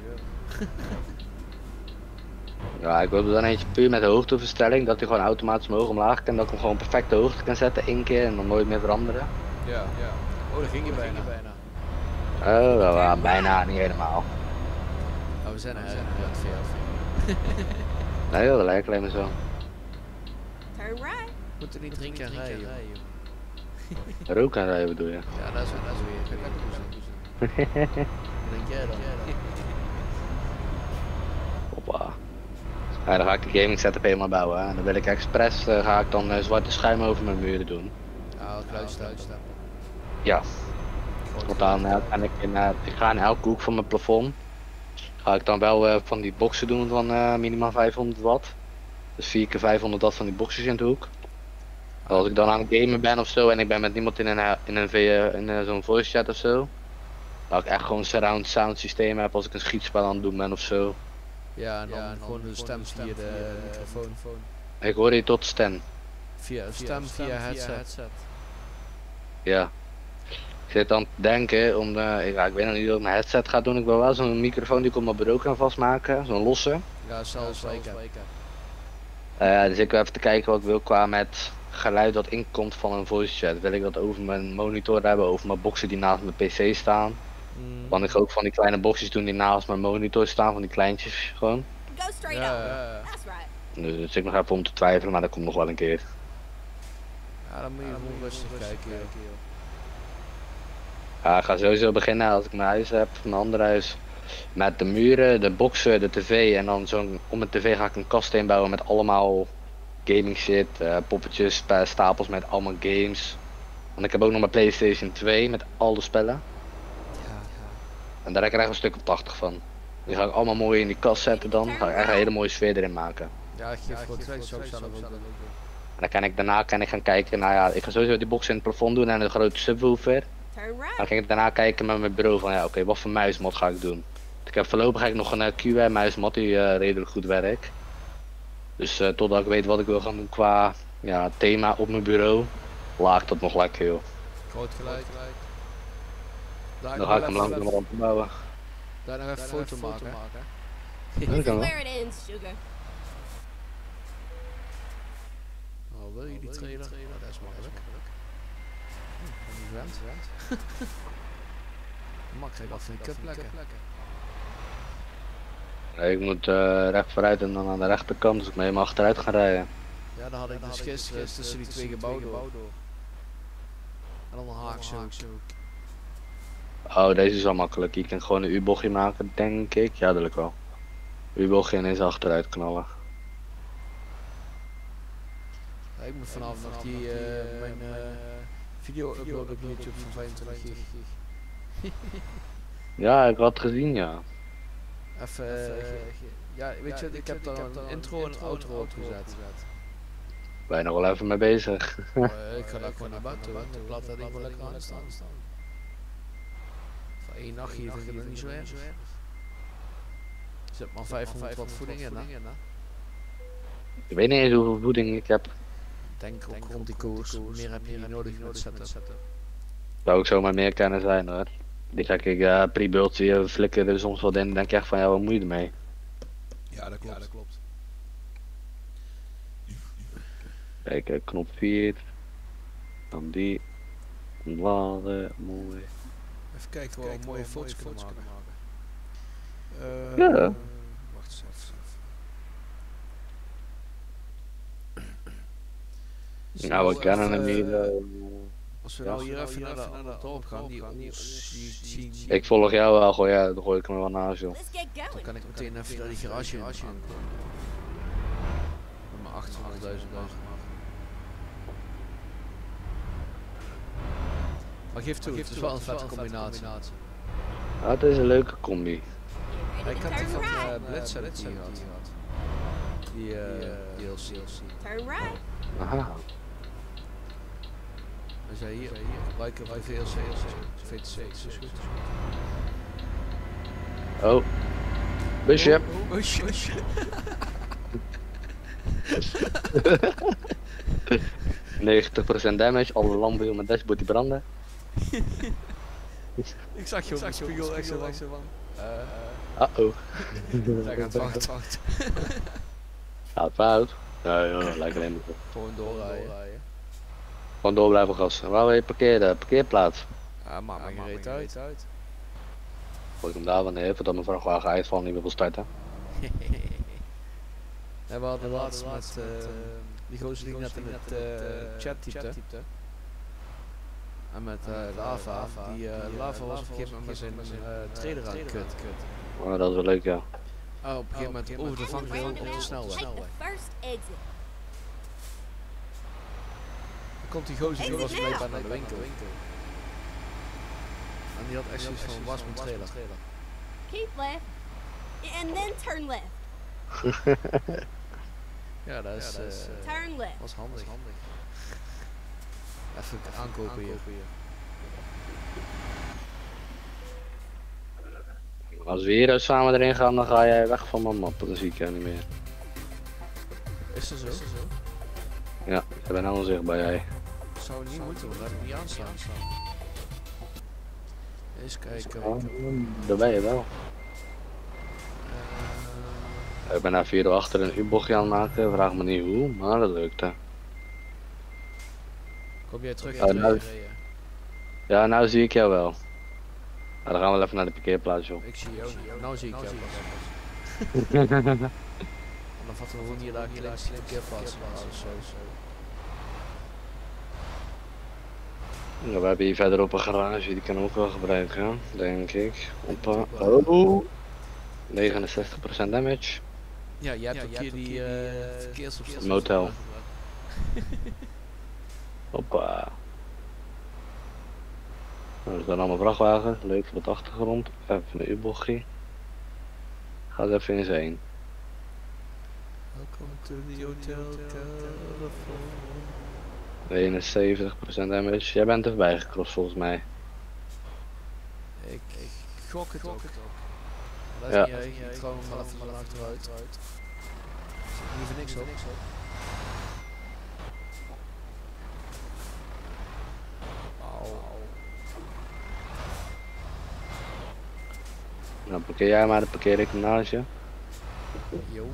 Ja, ik wil er dan eentje puur met hoogteverstelling, dat hij gewoon automatisch omhoog omlaag kan, dat ik hem gewoon perfect de hoogte kan zetten, 1 keer en dan nooit meer veranderen. Ja. Oh, daar ging je bijna. Oh, wel, ja, bijna, niet helemaal. Oh, we zijn er het veel. Nee, dat lijkt alleen maar zo. Turn right. Moet er niet drinken en rijden. joh. Rook aan rijden bedoel je? Ja, dat is weer. Wat denk jij dan? Hoppa. Ja, dan ga ik de gaming setup helemaal bouwen. Hè. En dan wil ik expres, ga ik dan zwarte schuim over mijn muren doen. Ja, het luisteren. Ja. Want dan kan ik ga in elke hoek van mijn plafond, ga ik dan wel van die boxen doen van minimaal 500 watt. Dus 4 keer 500 watt van die boxjes in de hoek. Als ik dan aan het gamen ben of zo en ik ben met niemand in zo'n voice chat of zo, dat ik echt gewoon een surround sound systeem heb als ik een schietspel aan het doen ben of zo. Ja, en dan gewoon de stem via de microfoon. Ik hoor je tot Stan. Via stem via headset. Ja. Ik zit aan het denken om ik weet nog niet wat ik mijn headset ga doen. Ik wil wel zo'n microfoon die ik op mijn bureau kan vastmaken, zo'n losse. Ja, zelfs weken. Dus ik wil even te kijken wat ik wil qua met geluid dat inkomt van een voice chat. Wil ik dat over mijn monitor hebben, over mijn boxen die naast mijn PC staan. Want ik ga ook van die kleine boxjes doen die naast mijn monitor staan, van die kleintjes gewoon. Go straight on. That's right. Dus ik nog even om te twijfelen, maar dat komt nog wel een keer. Ja, dan moet je gewoon rustig kijken. Ja, ik ga sowieso beginnen als ik mijn huis heb, mijn ander huis. Met de muren, de boxen, de tv en dan zo'n om mijn tv ga ik een kast inbouwen met allemaal gaming shit, poppetjes, stapels met allemaal games. Want ik heb ook nog mijn PlayStation 2 met alle spellen. En daar krijg ik een stuk of 80 van. Die ga ik allemaal mooi in die kast zetten dan. Ga ik echt een hele mooie sfeer erin maken. Ja, ik geef voor het werk zou ik zelf ook doen. En dan daarna gaan kijken, nou ja, ik ga sowieso die box in het plafond doen en een grote subwoofer. Turn right. Dan ging ik daarna kijken met mijn bureau van ja, oké, wat voor muismat ga ik doen. Ik heb voorlopig nog een QA muismat die redelijk goed werkt. Dus totdat ik weet wat ik wil gaan doen qua ja, thema op mijn bureau, laag dat nog lekker joh. Groot gelijk. Dan ga ik hem langzaam aan bouwen. Daar nog even een foto maken. Dat This is kan wel. where it ends, sugar. Oh, wil je die trailer? Dat is makkelijk. Een event. Mak krijg af van die kutplekken. Nee, ik moet recht vooruit en dan aan de rechterkant, dus ik moet helemaal achteruit gaan rijden. Ja, dan had ik dus gisteren tussen die twee gebouwen door. En dan een haak zo. Oh, deze is wel makkelijk. Je kan gewoon een U-bochtje maken, denk ik. Ja, dat lukt wel. U-bochtje en eens achteruit knallen. Ja, ik moet vanaf nog die mijn video uploaden op YouTube van 25 gig. Ja, ik had gezien, ja. Even, ja, weet je, ik heb daar een intro en een outro op gezet. Ben je nog wel even mee bezig? Ik ga daar gewoon naar buiten, ik laat dat ding wel lekker aan staan. Voor één nachtje vind ik dat niet zo erg. Er zit maar 500 watt voeding in, hè? Ik weet niet eens hoeveel voeding ik heb. Denk ook rond die koers, meer heb je niet nodig met zetten. Zou ik zomaar meer kunnen zijn hoor. Die ga ik pre-build hier flikken er soms wat in en denk ik echt van ja, wat moet je ermee? Ja, dat klopt. Kijk, knop 4. Dan die. Laden, mooi. Even kijken waar we mooie foto's kunnen maken. Ja. Wacht eens even. Nou, we kennen hem niet. Als we nou hier even naar de dorp gaan, die zien. Ik volg jou wel, gooi, ja, dan gooi ik hem wel naast joh. Let's get Dan going. kan ik meteen even naar die garage in gaan. Met mijn 800.000 bar. Maar geef toe, het is wel een vette combinatie. Ja, het is een leuke combi. Get Ik ready had to die turn van right. Blitz heb ik die gehad. Die DLC. Turn right. Aha. We zijn hier gebruiken van VLC, VTC, is goed. Oh. Busje. Busje. 90% damage, alle lampen op mijn dashboard die branden. Ik zag je op de spiegel echt zo van. Uh-oh. Daar gaat wacht. Gaat fout. Ja, ja, lijkt alleen maar. Gewoon doorrijden. Gewoon door blijven gassen. Waar wil je parkeren? Parkeerplaats. Ja, maakt me geen reet uit. Gooi ik hem daar wanneer, voordat mijn vrachtwagen uitval niet meer wil starten. En we hadden laatst met die gozer die net in het chat typte. En met Lava. Die Lava was op een gegeven moment met zijn trailer aan kut. Oh, dat is wel leuk, ja. Oh, op een gegeven moment over de vangrail op de snelweg. Take the first exit. Dan komt die gozer die was blijkbaar naar de winkel. En die had echt zoiets van, was mijn trailer. Keep left. And then turn left. Ja, dat is Turn left. was handig. Even aankopen hier. Als we hier samen erin gaan, dan ga jij weg van mijn map, dan zie ik jou niet meer. Is dat zo? Ja, ik ben nou onzichtbaar jij. Zou het niet moeten, want dat heb ik niet aanstaan. Eens kijken. Daar ben je wel. Ik ben naar 4 achter een U-bochtje aan het maken, vraag me niet hoe, maar dat lukte. Kom jij terug Oh, in nou- de rijden? Ja, nou zie ik jou wel. Nou, dan gaan we wel even naar de parkeerplaats joh. Ik zie jou niet. Nou zie ik jou pas. En dan vatten we gewoon hier daar links de parkeerplaats. Ja, we hebben hier verderop een garage, die kan ook wel gebruiken, denk ik. Hoppa. Oh! 69% damage. Ja, jij hebt ook hier die verkeersopstand. Motel. Hoppa. Nou, er zijn allemaal vrachtwagens, leuk voor de achtergrond. Even een U-bochtje. Ga eens even in zee. Welcome to the Hotel California. 71% damage. Jij bent erbij gecrossed volgens mij. Ik gok het ook. Dat Ja. is niet erg, ik trouw hem maar even naar achteruit. Zit hier voor niks op. Auw. Nou, parkeer jij maar, dan parkeer ik hem naast je. Yo.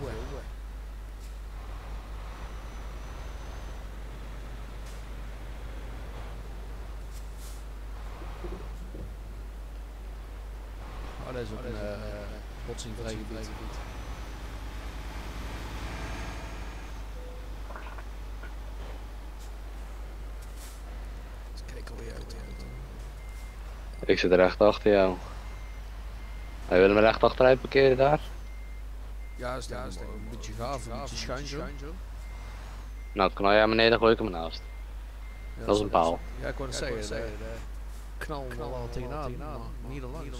Oh, dat is ook een botsingvrij gebied. Eens kijken hoe je uit. Ik zit er echt achter jou. Hij wil me recht achteruit parkeren daar? Ja, is een beetje gaaf, een beetje schuin zo. Nou, knal jij beneden, gooi ik hem naast. Ja, Dat is een paal. Ja, ik wou het zeggen, knal al tegenaan, maar niet erlangs.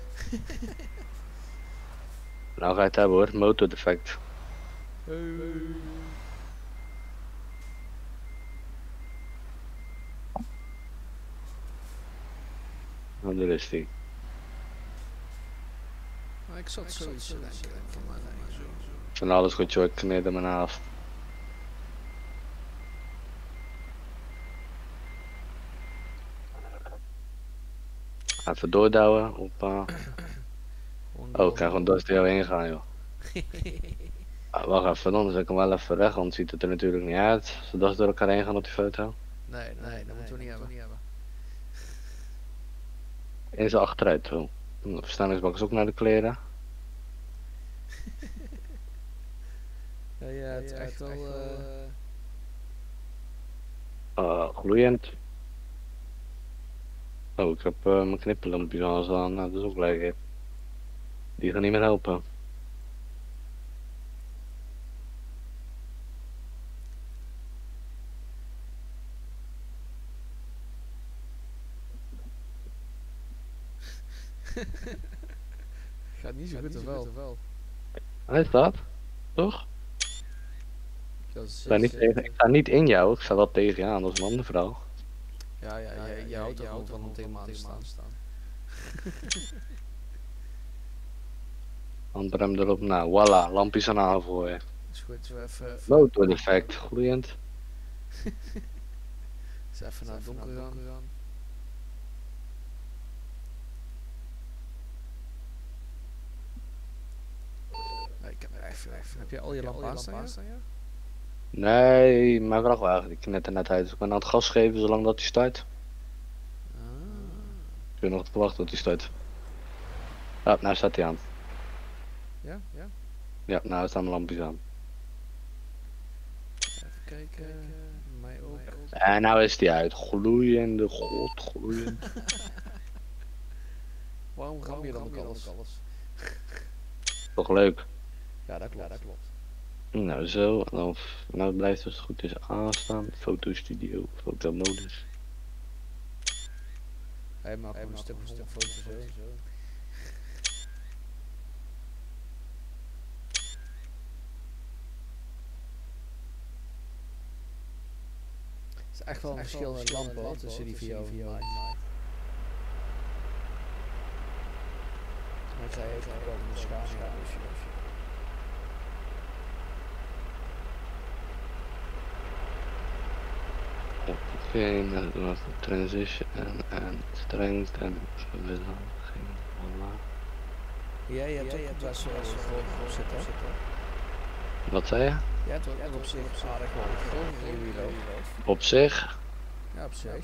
Nou ga je het hebben hoor, motordefect. Nou, daar is die. Maar ik zat zoiets te denken van mij. Van alles goed joh, ik kneed me naast. Even doordouwen, hoppa. Oh, ik kan gewoon door jou heen gaan joh. Wacht even, dan zet ik hem wel even weg, want ziet het er natuurlijk niet uit. Zodat ze door elkaar heen gaan op die foto. Nee, dat moeten we niet hebben. In zijn achteruit zo. De versnellingsbak is ook naar de kleren. Ja, het is echt wel... Gloeiend. Oh, ik heb mijn knipperlampjes aan staan, nou, dat is ook lekker. Die gaan niet meer helpen. Gaat niet zo goed of wel? Hij staat, toch? Dat is, Ik sta niet in jou, ik sta wel tegen je aan, dat is een andere vrouw. Ja, je houdt er gewoon van om tegen me aan te staan. Handrem erop, nou voilà, lampjes aan voor je. Is goed, zo even Motordefect, gloeiend. eens even naar het donker gaan. Nee, ik heb er echt. Heb je al je lampen aanstaan? Nee, mijn vrachtwagen, die knet er net uit, dus ik ben aan het gas geven zolang dat hij start. Ik ben nog te wachten tot hij start. Ja, nou staat hij aan. Ja? Ja, nou staan mijn lampjes aan. Even kijken. Mij ook. En nou is hij uit. Gloeiende, god, gloeiend. Waarom ram je dan ook alles? Toch leuk. Ja, dat klopt. Nou zo, en dan nou blijft het goed is aanstaan. Fotostudio, fotomodus. Hij maakt een stuk foto's zo. Het is echt wel een verschil in lampen tussen die video en mij. Maar ik zei even ook de schaam. Oké, nou doen we transition en strength en verwissing. Jij hebt ook best wel groot zitten. Wat zei je? Jij hebt ook op zich aardig gewoon reload. Op zich? Ja, op zich.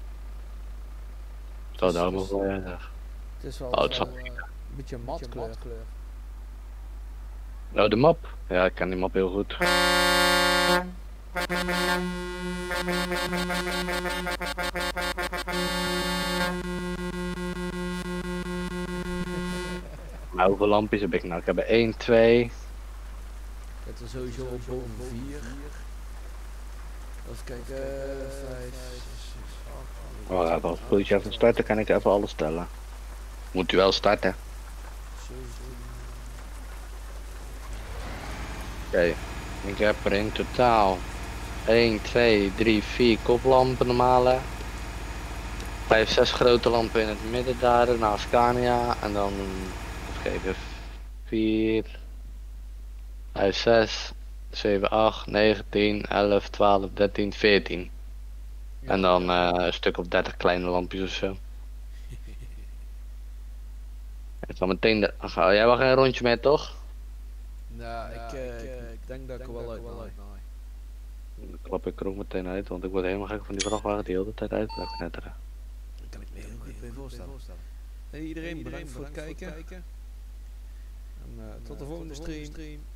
Dat hou ik wel ja. Het is wel Oh, het een beetje een mat kleur. Oh, de map? Ja, ik ken die map heel goed. Maar hoeveel lampjes heb ik nou? Ik heb er 1, 2. Het is sowieso op boven 4. Even kijken, 5, 6, 8. Oh, als het je even starten, kan ik even alles tellen. Moet u wel starten. 17, Oké, ik heb er in totaal 1, 2, 3, 4 koplampen normale. 5, 6 grote lampen in het midden daar, naast Scania. En dan, even kijken, 4, 5, 6, 7, 8, 9, 10, 11, 12, 13, 14. Ja, En dan een stuk of 30 kleine lampjes of zo. Het zal meteen jij mag een rondje mee toch? Nou, ik denk dat ik er wel uit wil. Dan klap ik er ook meteen uit, want ik word helemaal gek van die vrachtwagen die de hele tijd uit blijft knetteren. Dat kan ik me heel goed bij voorstellen. Hey, iedereen bedankt voor het kijken. En tot de volgende stream.